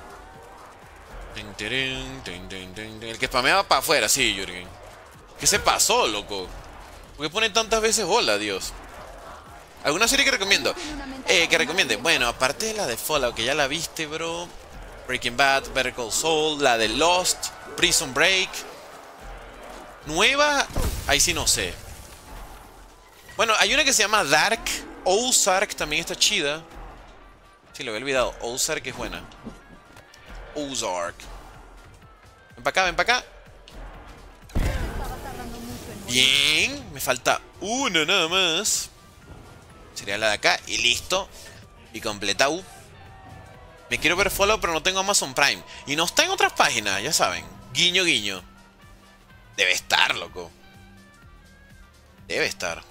El que spameaba para afuera, sí, Jürgen. ¿Qué se pasó, loco? ¿Por qué ponen tantas veces hola, Dios? ¿Alguna serie que recomiendo? Eh, que recomiende. Bueno, aparte de la de Fallout, que ya la viste, bro. Breaking Bad, Better Call Saul, la de Lost, Prison Break. Nueva, ahí sí no sé. Bueno, hay una que se llama Dark. Ozark también está chida. Sí, lo había olvidado. Ozark es buena. Ozark. Ven para acá, ven para acá. Estaba tardando mucho en morir. Bien, me falta una nada más. Sería la de acá y listo. Y completado. Me quiero ver Fallout, pero no tengo Amazon Prime. Y no está en otras páginas, ya saben. Guiño, guiño. Debe estar, loco. Debe estar.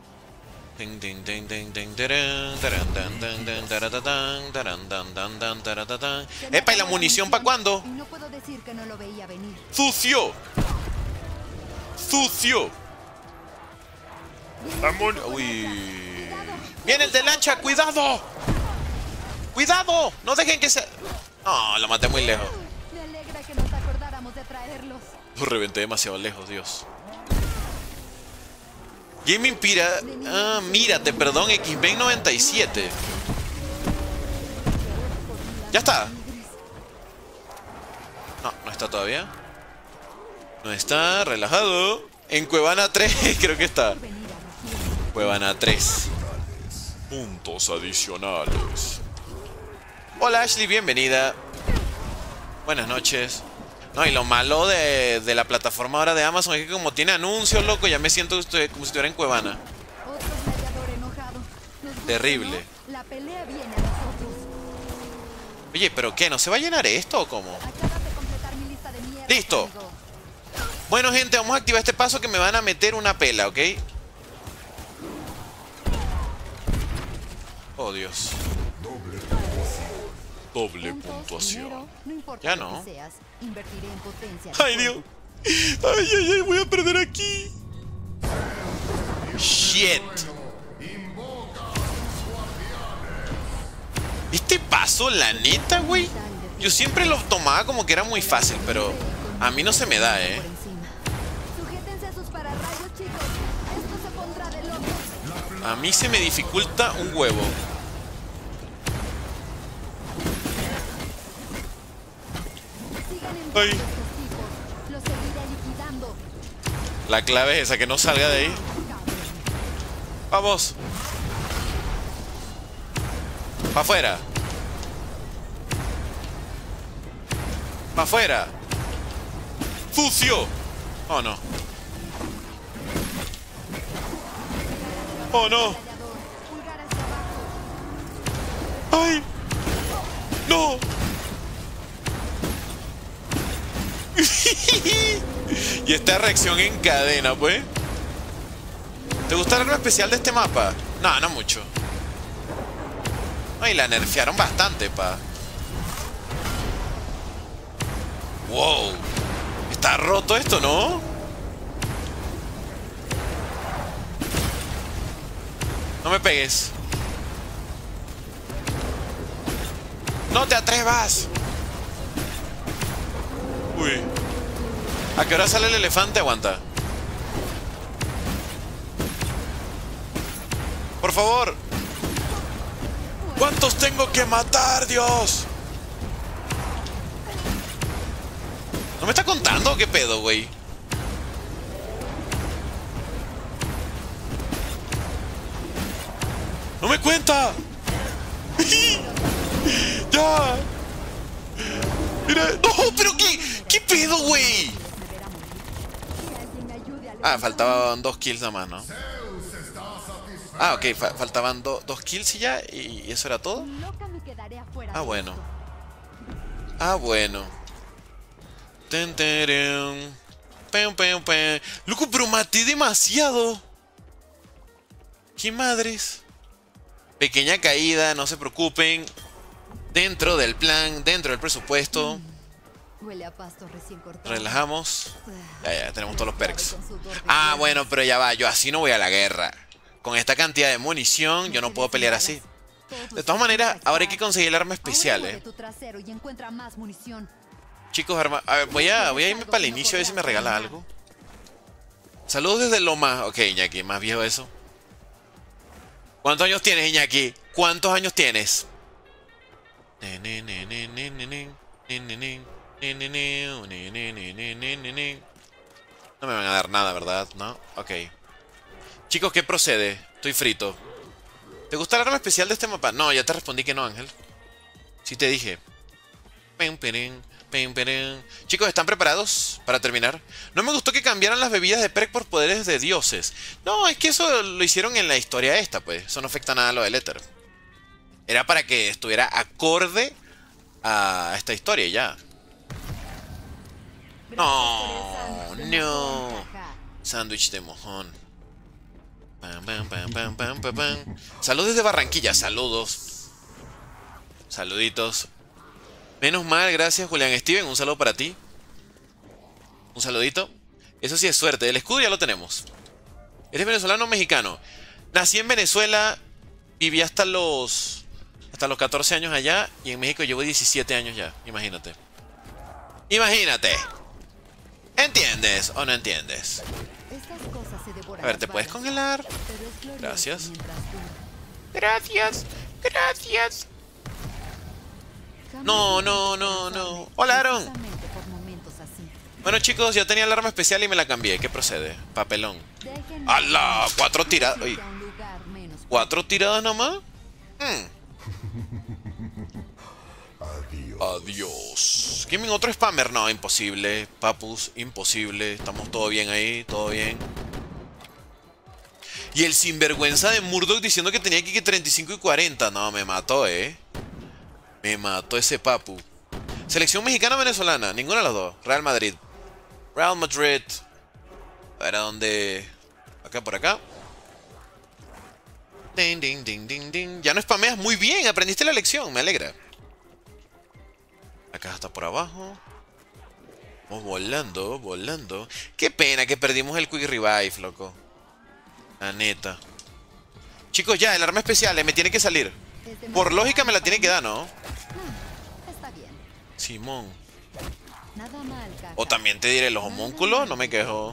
¡Epa! ¿Y la munición para cuándo? Y no puedo decir que no lo veía venir. ¡Sucio! ¡Sucio! Amor. Uy. ¡Viene el del hacha! ¡Cuidado! ¡Cuidado! ¡No dejen que se... No, lo maté muy lejos. Me alegra que nos acordáramos de traerlos. Lo reventé demasiado lejos, Dios. Gaming Pira... Ah, mírate, perdón, X-Men noventa y siete. Ya está. No, no está todavía. No está, relajado. En Cuevana tres, creo que está. Cuevana tres. Puntos adicionales. Hola Ashley, bienvenida. Buenas noches. No, y lo malo de, de la plataforma ahora de Amazon es que como tiene anuncios, loco, ya me siento como si estuviera en Cuevana. Terrible. La pelea viene a nosotros. Oye, ¿pero qué? ¿No se va a llenar esto o cómo? ¡Listo! Bueno, gente, vamos a activar este paso que me van a meter una pela, ¿ok? Oh, Dios. Doble puntuación. Ya no. ¡Ay, Dios! ¡Ay, ay, ay! Voy a perder aquí. ¡Shit! Este paso, la neta, güey. Yo siempre lo tomaba como que era muy fácil, pero a mí no se me da, ¿eh? A mí se me dificulta un huevo. Ay. La clave es esa, que no salga de ahí. Vamos. Pa' afuera. Pa' afuera. ¡Sucio! Oh, no. Oh, no. ¡Ay! ¡No! Y esta reacción en cadena, pues. ¿Te gusta el arma especial de este mapa? No, no mucho. Ay, la nerfearon bastante, pa. Wow. Está roto esto, ¿no? No me pegues. ¡No te atrevas! Uy. ¿A qué hora sale el elefante? Aguanta. Por favor. ¿Cuántos tengo que matar, Dios? ¿No me está contando o qué pedo, güey? ¡No me cuenta! ¡Ya! Mira. ¡No! ¿Pero qué? ¿Qué pedo, güey? Ah, faltaban dos kills nada más, ¿no? Ah, ok, fa faltaban do dos kills y ya, y, y eso era todo. Ah, bueno. Ah, bueno. Ten, ten, pen, pen, pen. Loco, pero maté demasiado. ¿Qué madres? Pequeña caída, no se preocupen. Dentro del plan, dentro del presupuesto. Huele a pasto recién cortado. Relajamos. Ya, ya, tenemos todos los perks. Ah, bueno, pero ya va, yo así no voy a la guerra. Con esta cantidad de munición, yo no puedo pelear así. De todas maneras, ahora hay que conseguir el arma especial, eh. Chicos, arma... A ver, voy a, voy a irme para el inicio a ver si me regala algo. Saludos desde Loma. Ok, Iñaki, más viejo eso. ¿Cuántos años tienes, Iñaki? ¿Cuántos años tienes? No me van a dar nada, ¿verdad? ¿No? Ok. Chicos, ¿qué procede? Estoy frito. ¿Te gusta el arma especial de este mapa? No, ya te respondí que no, Ángel. Sí te dije. Chicos, ¿están preparados para terminar? No me gustó que cambiaran las bebidas de perk por poderes de dioses. No, es que eso lo hicieron en la historia esta, pues. Eso no afecta nada a lo del éter. Era para que estuviera acorde a esta historia y ya. No, no. Sándwich de mojón. Pam, pam, pam, pam, pam, pam, pam. Saludos desde Barranquilla, saludos. Saluditos. Menos mal, gracias Julián Steven, un saludo para ti. Un saludito. Eso sí es suerte, el escudo ya lo tenemos. ¿Eres venezolano o mexicano? Nací en Venezuela, viví hasta los hasta los catorce años allá y en México llevo diecisiete años ya, imagínate. Imagínate. ¿Entiendes o no entiendes? A ver, ¿te puedes congelar? Gracias. Gracias, gracias. No, no, no, no. Hola, Aaron. Bueno, chicos, ya tenía el arma especial y me la cambié. ¿Qué procede? Papelón. ¡Hala! Cuatro tiradas. ¿Cuatro tiradas nomás? Hmm. Adiós. Gaming, otro spammer. No, imposible. Papus, imposible. Estamos todo bien ahí, todo bien. Y el sinvergüenza de Murdoch diciendo que tenía aquí que treinta y cinco y cuarenta. No, me mató, eh. Me mató ese papu. Selección mexicana o venezolana. Ninguna de las dos. Real Madrid. Real Madrid. A ver a dónde. Acá por acá. Ding, ding, ding, ding, ding. Ya no spameas. Muy bien, aprendiste la lección. Me alegra. Acá está por abajo. Vamos volando, volando. Qué pena que perdimos el Quick Revive, loco. La neta. Chicos, ya, el arma especial, eh, me tiene que salir. Por lógica me la tiene que dar, ¿no? Está bien. Simón. Nada mal, caca. O también te diré los homúnculos, no me quejo.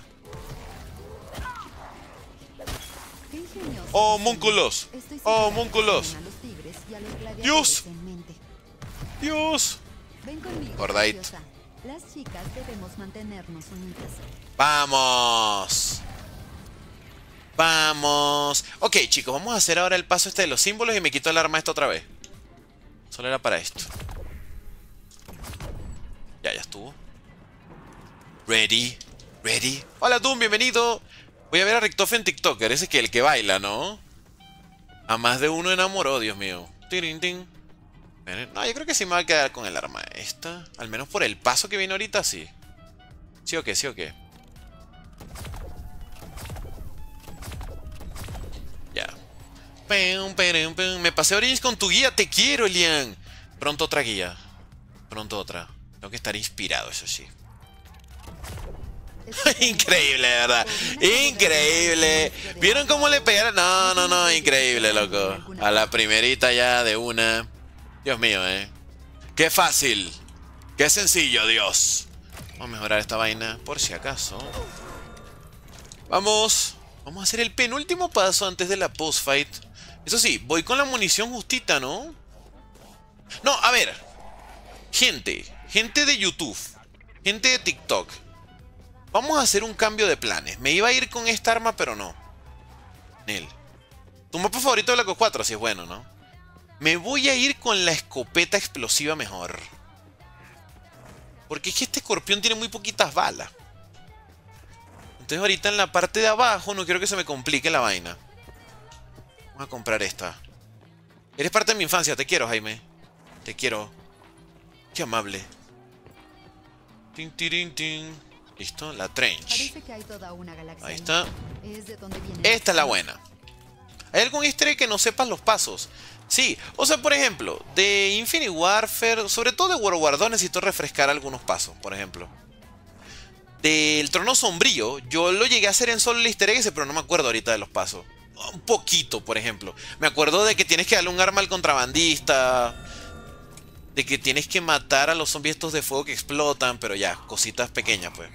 Qué ingenioso. Homúnculos. Estoy segura Homúnculos. que a los tigres y a los gladiadores Dios. en mente. Dios. Ven conmigo, Alright. preciosa. Las chicas debemos mantenernos unidas. Vamos. Vamos. Ok, chicos, vamos a hacer ahora el paso este de los símbolos y me quito el arma esta otra vez. Solo era para esto. Ya, ya estuvo. Ready. Ready. Hola, Doom, bienvenido. Voy a ver a Richtof en TikToker. Ese que el que baila, ¿no? A más de uno enamoró, Dios mío. Tirin, tin. No, yo creo que sí me va a quedar con el arma esta. Al menos por el paso que viene ahorita, sí. ¿Sí o qué? ¿Sí o qué? Ya. Me pasé Origins con tu guía. Te quiero, Elian. Pronto otra guía. Pronto otra. Tengo que estar inspirado, eso sí. Increíble, de verdad. Increíble. ¿Vieron cómo le pegaron? No, no, no. Increíble, loco. A la primerita ya de una. Dios mío, eh. Qué fácil. Qué sencillo, Dios. Vamos a mejorar esta vaina por si acaso. Vamos. Vamos a hacer el penúltimo paso antes de la post-fight. Eso sí, voy con la munición justita, ¿no? No, a ver. Gente. Gente de YouTube. Gente de TikTok. Vamos a hacer un cambio de planes. Me iba a ir con esta arma, pero no. Nel. Tu mapa favorito de la C cuatro, si es bueno, ¿no? Me voy a ir con la escopeta explosiva mejor. Porque es que este escorpión tiene muy poquitas balas. Entonces ahorita en la parte de abajo no quiero que se me complique la vaina. Vamos a comprar esta. Eres parte de mi infancia, te quiero, Jaime. Te quiero. Qué amable. Tin, tirin, tin. Listo, la trench. Parece que hay toda una galaxia. Ahí está. Es de donde viene. Esta es la buena. ¿Hay algún easter egg que no sepas los pasos? Sí, o sea, por ejemplo, de Infinite Warfare, sobre todo de World War dos, necesito refrescar algunos pasos, por ejemplo. Del Trono Sombrío, yo lo llegué a hacer en solo el easter egg ese, pero no me acuerdo ahorita de los pasos. Un poquito, por ejemplo. Me acuerdo de que tienes que darle un arma al contrabandista, de que tienes que matar a los zombies estos de fuego que explotan, pero ya, cositas pequeñas, pues.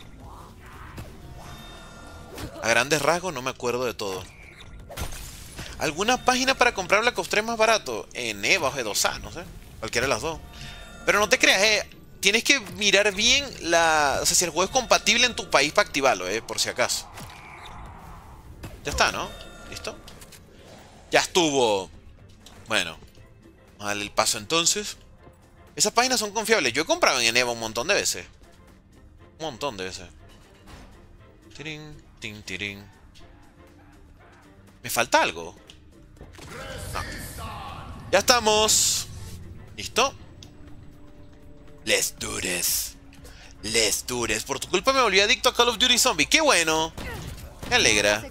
A grandes rasgos no me acuerdo de todo. ¿Alguna página para comprar Black Ops tres más barato? En EVA o G dos A, no sé. Cualquiera de las dos. Pero no te creas, eh. Tienes que mirar bien la... O sea, si el juego es compatible en tu país para activarlo, eh. Por si acaso. Ya está, ¿no? ¿Listo? Ya estuvo. Bueno. Vamos a darle el paso entonces. Esas páginas son confiables. Yo he comprado en EVA un montón de veces. Un montón de veces. Tirín, tin, tirín. ¿Me falta algo? No. Ya estamos. ¿Listo? Let's do this. Let's do this. Por tu culpa me volví adicto a Call of Duty Zombie. ¡Qué bueno! Me alegra.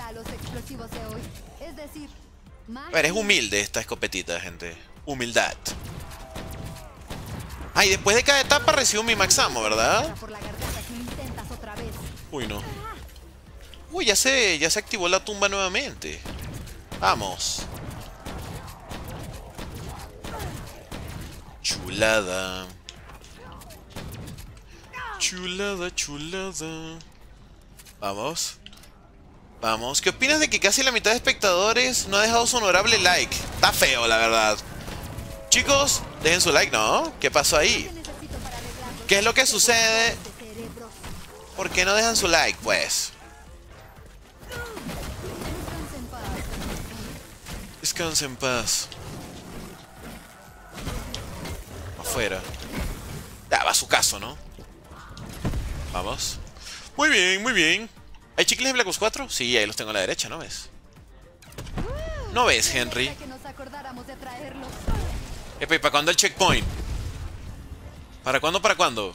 A ver, es humilde esta escopetita, gente. Humildad. Ah, y después de cada etapa recibo mi max ammo, ¿verdad? Uy, no. Uy, ya se, ya se activó la tumba nuevamente. Vamos. Chulada. Chulada, chulada. Vamos. Vamos. ¿Qué opinas de que casi la mitad de espectadores no ha dejado su honorable like? Está feo, la verdad. Chicos, dejen su like, ¿no? ¿Qué pasó ahí? ¿Qué es lo que sucede? ¿Por qué no dejan su like, pues? Descansa en paz. Afuera. Ya, va a su caso, ¿no? Vamos. Muy bien, muy bien. ¿Hay chicles en Black Ops cuatro? Sí, ahí los tengo a la derecha, ¿no ves? ¿No ves, Henry? Epa, ¿y para cuándo el checkpoint? ¿Para cuándo, para cuándo?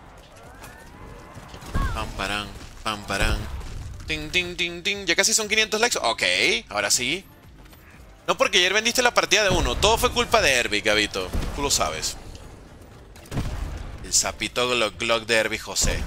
Pam, parán, pam, parán. Ting, ting, ting, ting. Ya casi son quinientos likes. Ok, ahora sí. No, porque ayer vendiste la partida de uno. Todo fue culpa de Herbie, Gabito. Tú lo sabes. El sapito Glock Glock de Herbie José.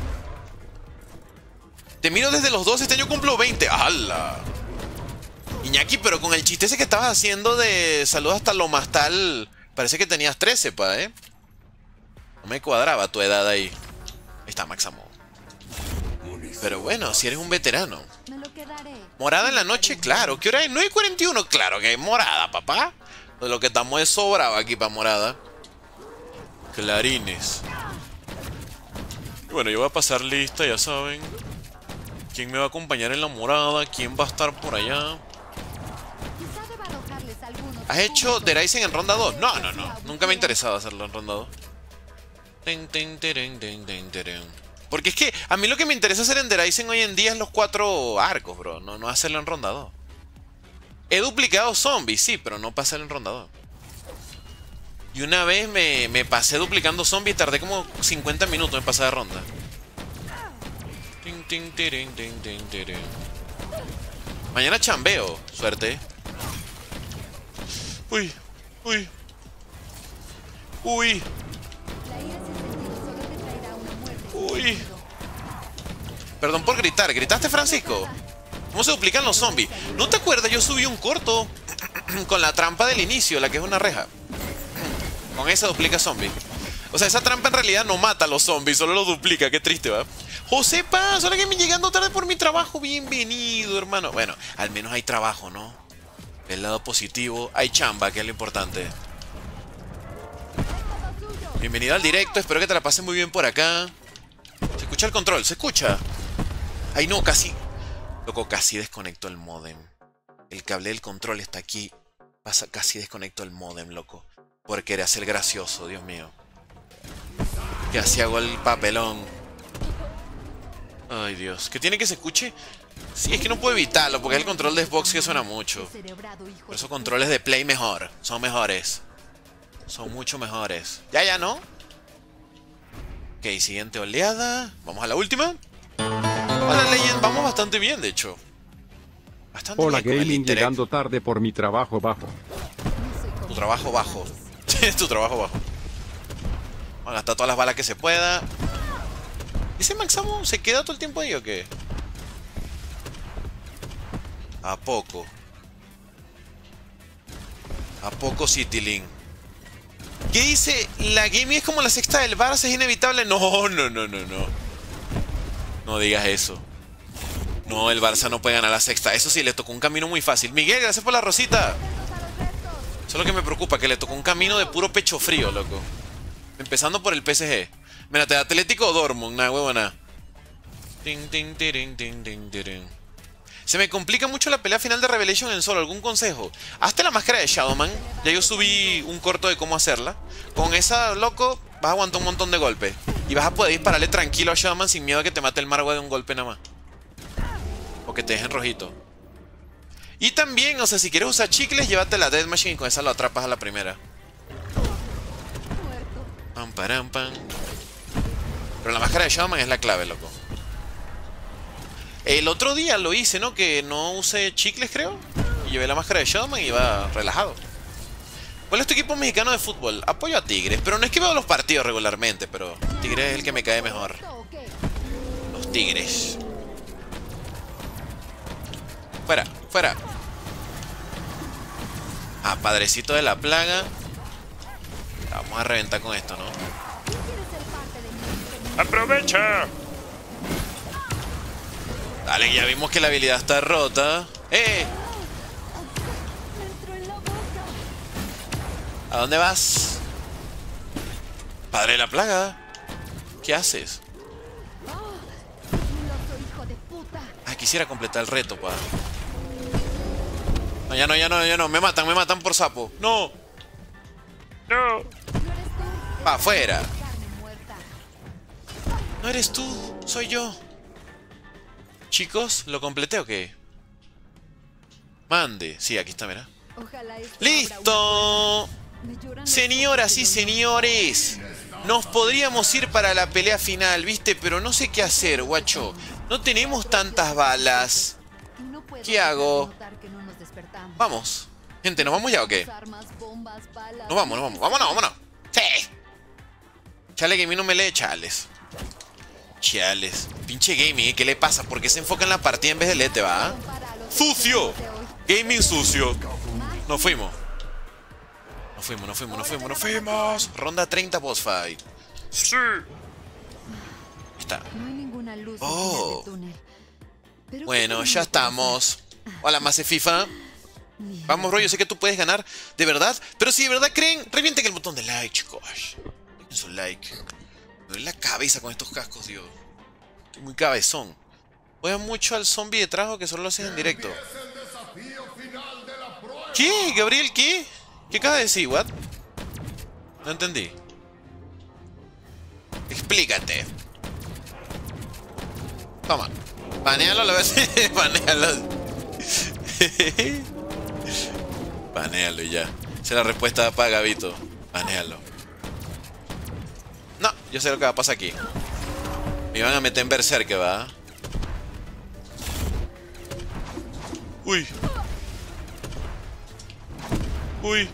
Te miro desde los dos, este año cumplo veinte. ¡Hala! Iñaki, pero con el chiste ese que estabas haciendo de saludos hasta lo más tal, parece que tenías trece, pa, ¿eh? No me cuadraba tu edad ahí. Ahí está, Maxamo. Pero bueno, si eres un veterano. Morada en la noche, claro. ¿Qué hora es? nueve y cuarenta y uno. Claro que hay morada, papá. De lo que estamos es sobrado aquí para morada. Clarines. Y bueno, yo voy a pasar lista, ya saben. ¿Quién me va a acompañar en la morada? ¿Quién va a estar por allá? ¿Has hecho The Rising en ronda dos? No, no, no. Nunca me ha interesado hacerlo en ronda dos. Porque es que a mí lo que me interesa hacer en The Rising hoy en día es los cuatro arcos, bro. No, no hacerlo en ronda dos. He duplicado zombies, sí, pero no para hacerlo en ronda dos. Y una vez me, me pasé duplicando zombies y tardé como cincuenta minutos en pasar de ronda. Mañana chambeo. Suerte. Uy, uy. Uy. Uy. Perdón por gritar. ¿Gritaste, Francisco? ¿Cómo se duplican los zombies? ¿No te acuerdas? Yo subí un corto con la trampa del inicio, la que es una reja. Con esa duplica zombies. O sea, esa trampa en realidad no mata a los zombies, solo los duplica. Qué triste, ¿va? José Paz, ahora que me llegando tarde por mi trabajo. Bienvenido, hermano. Bueno, al menos hay trabajo, ¿no? El lado positivo, hay chamba, que es lo importante. Bienvenido al directo, espero que te la pases muy bien por acá. Se escucha el control, se escucha. Ay no, casi. Loco, casi desconecto el modem. El cable del control está aquí. Pasa, casi desconecto el modem, loco. Por querer hacer gracioso, Dios mío. Casi hago el papelón. Ay, Dios. ¿Qué tiene que se escuche? Sí, es que no puedo evitarlo, porque es el control de Xbox que suena mucho. Por eso controles de Play mejor. Son mejores. Son mucho mejores. Ya, ya, ¿no? Ok, siguiente oleada. Vamos a la última. Hola, Legend. Vamos bastante bien, de hecho. Bastante Hola, bien. Gaming, llegando tarde por mi trabajo bajo. Tu trabajo bajo. Tu trabajo bajo. Vamos a gastar todas las balas que se pueda. ¿Ese Maxamo se queda todo el tiempo ahí o qué? ¿A poco? ¿A poco Citylink? ¿Qué dice? ¿La gaming es como la sexta del Barça? ¿Es inevitable? No, no, no, no, no. No digas eso. No, el Barça no puede ganar la sexta. Eso sí, le tocó un camino muy fácil. Miguel, gracias por la rosita. Eso es lo que me preocupa, que le tocó un camino de puro pecho frío, loco. Empezando por el P S G. Mírate, Atlético o Dortmund, nada, huevona. Se me complica mucho la pelea final de Revelation en solo. ¿Algún consejo? Hazte la máscara de Shadowman. Ya yo subí un corto de cómo hacerla. Con esa, loco, vas a aguantar un montón de golpes. Y vas a poder dispararle tranquilo a Shadowman sin miedo a que te mate el Marwa de un golpe nada más. O que te dejen rojito. Y también, o sea, si quieres usar chicles, llévate la Death Machine y con esa lo atrapas a la primera. Pam, param, pam. Pero la máscara de Shadowman es la clave, loco. El otro día lo hice, ¿no? Que no usé chicles, creo. Y llevé la máscara de Shadowman y iba relajado. ¿Cuál es tu equipo mexicano de fútbol? Apoyo a Tigres, pero no es que veo los partidos regularmente, pero Tigres es el que me cae mejor. Los Tigres. Fuera, fuera. Ah, padrecito de la plaga. Vamos a reventar con esto, ¿no? ¡Aprovecha! Dale, ya vimos que la habilidad está rota. ¡Eh! ¿A dónde vas? Padre de la plaga. ¿Qué haces? quisiera completar el reto, pa. No, ya no, ya no, ya no. Me matan, me matan por sapo. No. No. Pa' afuera. No eres tú, soy yo. Chicos, ¿lo completé o qué? Mande. Sí, aquí está, mira. ¡Listo! Señoras y señores, nos podríamos ir para la pelea final, ¿viste? Pero no sé qué hacer, guacho. No tenemos tantas balas. ¿Qué hago? Vamos. Gente, ¿nos vamos ya o qué? Nos vamos, nos vamos. ¡Vámonos, vámonos! ¡Sí! Chale, que a mí no me lee, chales. Chales. Pinche gaming, ¿eh? ¿Qué le pasa? ¿Por qué se enfoca en la partida en vez de leerte, va? ¡Sucio! Gaming sucio. Nos fuimos. Nos fuimos, nos fuimos, nos fuimos, nos fuimos. Ronda treinta boss fight. Sí. Está. Oh. Bueno, ya estamos. Hola, Mace FIFA. Vamos, bro, yo sé que tú puedes ganar. ¿De verdad? Pero si de verdad creen, revienten el botón de like, chicos. Dejen su like. Me duele la cabeza con estos cascos, tío. Estoy muy cabezón. Juegan mucho al zombie de trajo que solo lo haces en directo. ¿Qué? ¿Gabriel qué? ¿Qué acaba de decir? ¿What? No entendí. Explícate. Toma. Banealo a la vez. Banealo. Banealo y ya. Esa es la respuesta para Gabito. Banealo. No, yo sé lo que va a pasar aquí. Me van a meter en berserk, va. Uy. Uy.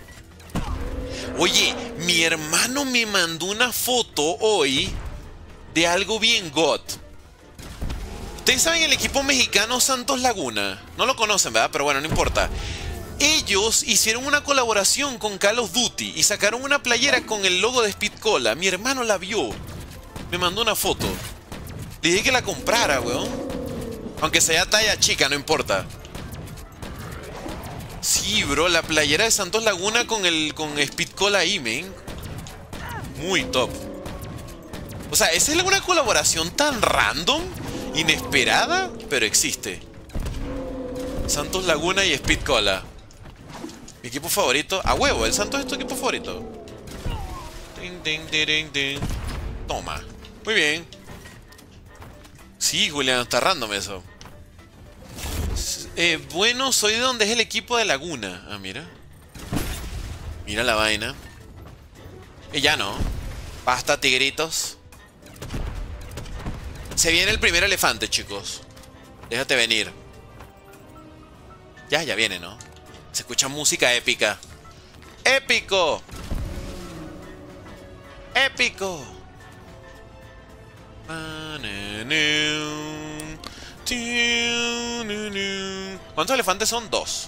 Oye, mi hermano me mandó una foto hoy de algo bien God. Ustedes saben el equipo mexicano Santos Laguna. No lo conocen, ¿verdad? Pero bueno, no importa. Ellos hicieron una colaboración con Call of Duty y sacaron una playera con el logo de Speed Cola. Mi hermano la vio. Me mandó una foto. Le dije que la comprara, weón. Aunque sea talla chica, no importa. Sí, bro, la playera de Santos Laguna con el con Speed Cola ahí, men. Muy top. O sea, esa es una colaboración tan random, inesperada, pero existe. Santos Laguna y Speed Cola. Mi equipo favorito. A huevo, el Santos es tu equipo favorito. Ding, ding, ding, ding. Toma. Muy bien. Sí, Julián, está random eso. Eh, bueno, soy de donde es el equipo de Laguna. Ah, mira. Mira la vaina. Y ya no. Basta, tigritos. Se viene el primer elefante, chicos. Déjate venir. Ya, ya viene, ¿no? Se escucha música épica. ¡Épico! ¡Épico! ¿Cuántos elefantes son? Dos.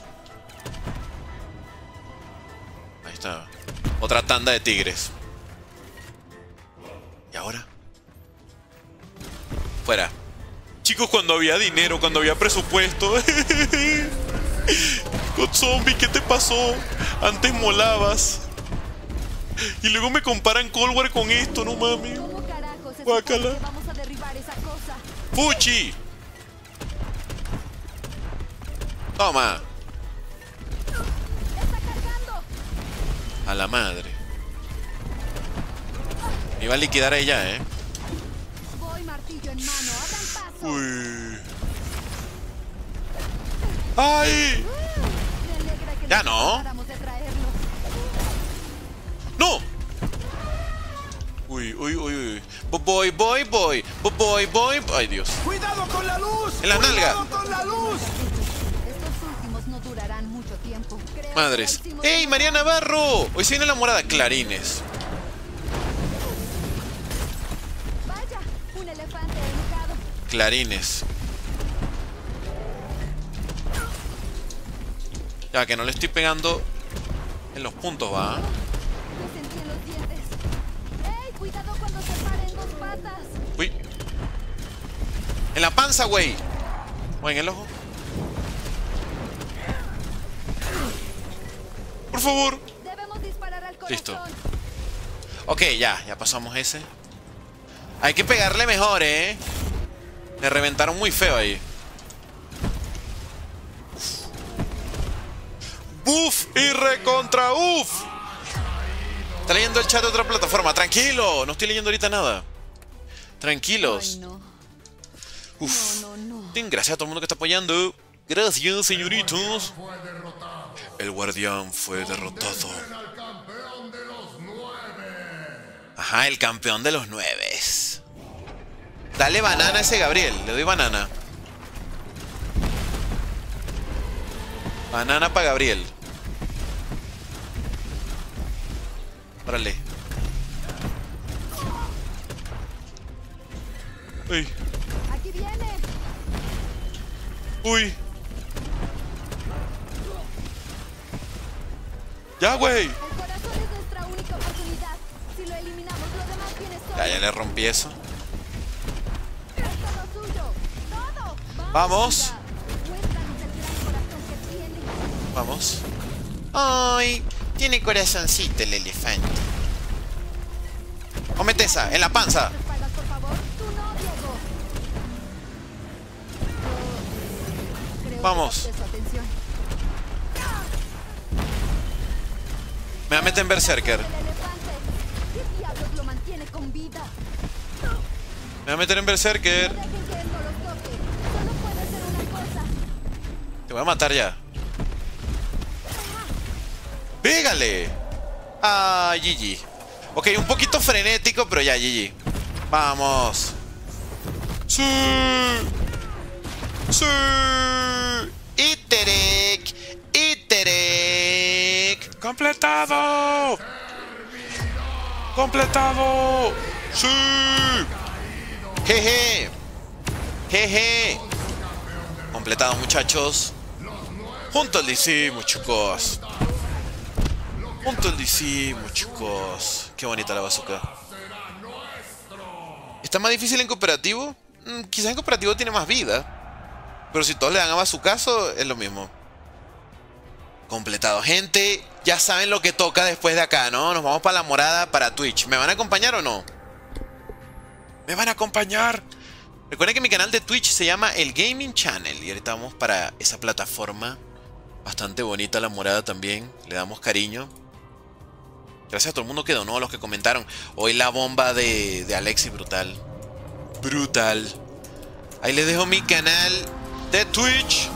Ahí está. Otra tanda de tigres. ¿Y ahora? Fuera. Chicos, cuando había dinero, cuando había presupuesto. God Zombie, ¿qué te pasó? Antes molabas. Y luego me comparan Cold War con esto, no mami. Guácala. ¡Fuchi! Toma. A la madre. Me iba a liquidar a ella, eh. Uy. ¡Ay! Ya no. ¡No! Uy, uy, uy, uy. Boy, boy, boy. Boy, boy. Ay, Dios. ¡Cuidado con la luz! En la nalga. Con la luz! Estos últimos no durarán mucho tiempo. Madres. ¡Ey, María Navarro! Hoy se viene la morada. Clarines. Vaya, un elefante educado. Clarines. Ya, que no le estoy pegando en los puntos, va. Me sentí en los dientes. ¡Ey, cuidado cuando se paren dos patas! Uy. En la panza, güey. O en el ojo. Por favor. Debemos disparar al corazón. Listo. Ok, ya, ya pasamos ese. Hay que pegarle mejor, eh. Me reventaron muy feo ahí. Uf y recontra uf. Está leyendo el chat de otra plataforma. Tranquilo, no estoy leyendo ahorita nada. Tranquilos. Ay, no. Uf. No, no, no. Gracias a todo el mundo que está apoyando. Gracias, señoritos. El guardián fue derrotado. Ajá, el campeón de los nueve. Dale banana a ese Gabriel. Le doy banana. Banana para Gabriel. Órale. Uy. Aquí viene. Uy. Ya, güey. El corazón es nuestra única oportunidad. Si lo eliminamos, lo demás viene solo. Ya, ya le rompí eso. Es todo suyo. Todo. Vamos. Muéstranos el gran corazón que tiene. Vamos. Ay, tiene corazoncito el elefante. Cómete esa, en la panza. Espaldas, por favor. Tú no, Diego. Yo creo Vamos. que capté su atención. Me va a meter en Berserker. El elefante. ¿Qué diablos lo mantiene con vida? Me va a meter en Berserker. No dejen que esto los toque. Solo puede ser una cosa. Te voy a matar ya. ¡Pégale! Ah, G G. Ok, un poquito frenético, pero ya, G G. Vamos. ¡Sí! ¡Sí! ¡Iterek! ¡Iterek! ¡Completado! ¡Completado! ¡Sí! ¡Jeje! ¡Jeje! Completado, muchachos. Juntos lo hicimos, chicos. Juntos lo hicimos, chicos. Qué bonita la bazooka. ¿Está más difícil en cooperativo? Mm, quizás en cooperativo tiene más vida. Pero si todos le dan a bazookazo, es lo mismo. Completado. Gente, ya saben lo que toca después de acá, ¿no? Nos vamos para la morada, para Twitch. ¿Me van a acompañar o no? ¿Me van a acompañar? Recuerden que mi canal de Twitch se llama El Gaming Channel. Y ahorita vamos para esa plataforma. Bastante bonita la morada también. Le damos cariño. Gracias a todo el mundo que donó, a los que comentaron. Hoy la bomba de, de Alexis, brutal. Brutal. Ahí les dejo mi canal de Twitch.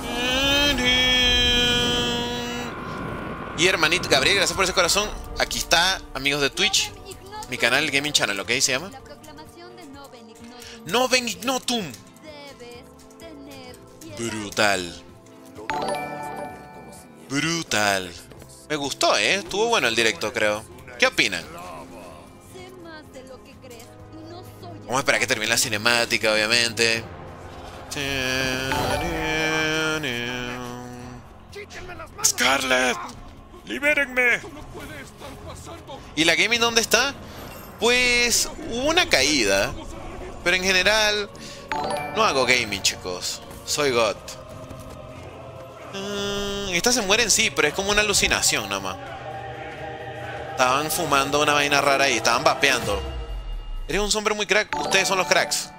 Y hermanito Gabriel, gracias por ese corazón. Aquí está, amigos de Twitch. Mi canal, el Gaming Channel, ¿ok? Se llama La proclamación de Noven Ignotum. Noven Ignotum. Debes tener piedad. Brutal. Brutal. Me gustó, ¿eh? Estuvo bueno el directo, creo. ¿Qué opinan? Sé más de lo que crees y no soy Vamos a esperar a que termine la cinemática, obviamente. ¡Scarlett! ¡Libérenme! ¿Y la gaming dónde está? Pues hubo una caída. Pero en general no hago gaming, chicos. Soy God. Mm, esta se muere en sí, pero es como una alucinación nada más. Estaban fumando una vaina rara ahí, estaban vapeando. Eres un hombre muy crack, ustedes son los cracks.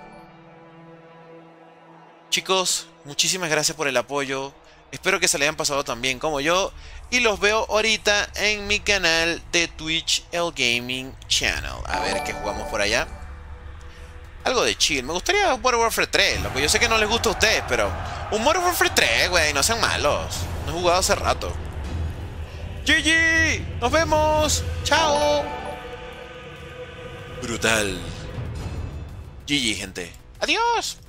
Chicos, muchísimas gracias por el apoyo. Espero que se le hayan pasado tan bien como yo. Y los veo ahorita en mi canal de Twitch, el Gaming Channel. A ver qué jugamos por allá. Algo de chill. Me gustaría un Modern Warfare tres, loco. Yo sé que no les gusta a ustedes, pero un Modern Warfare tres, güey. No sean malos. No he jugado hace rato. G G. Nos vemos. Chao. Brutal. G G, gente. Adiós.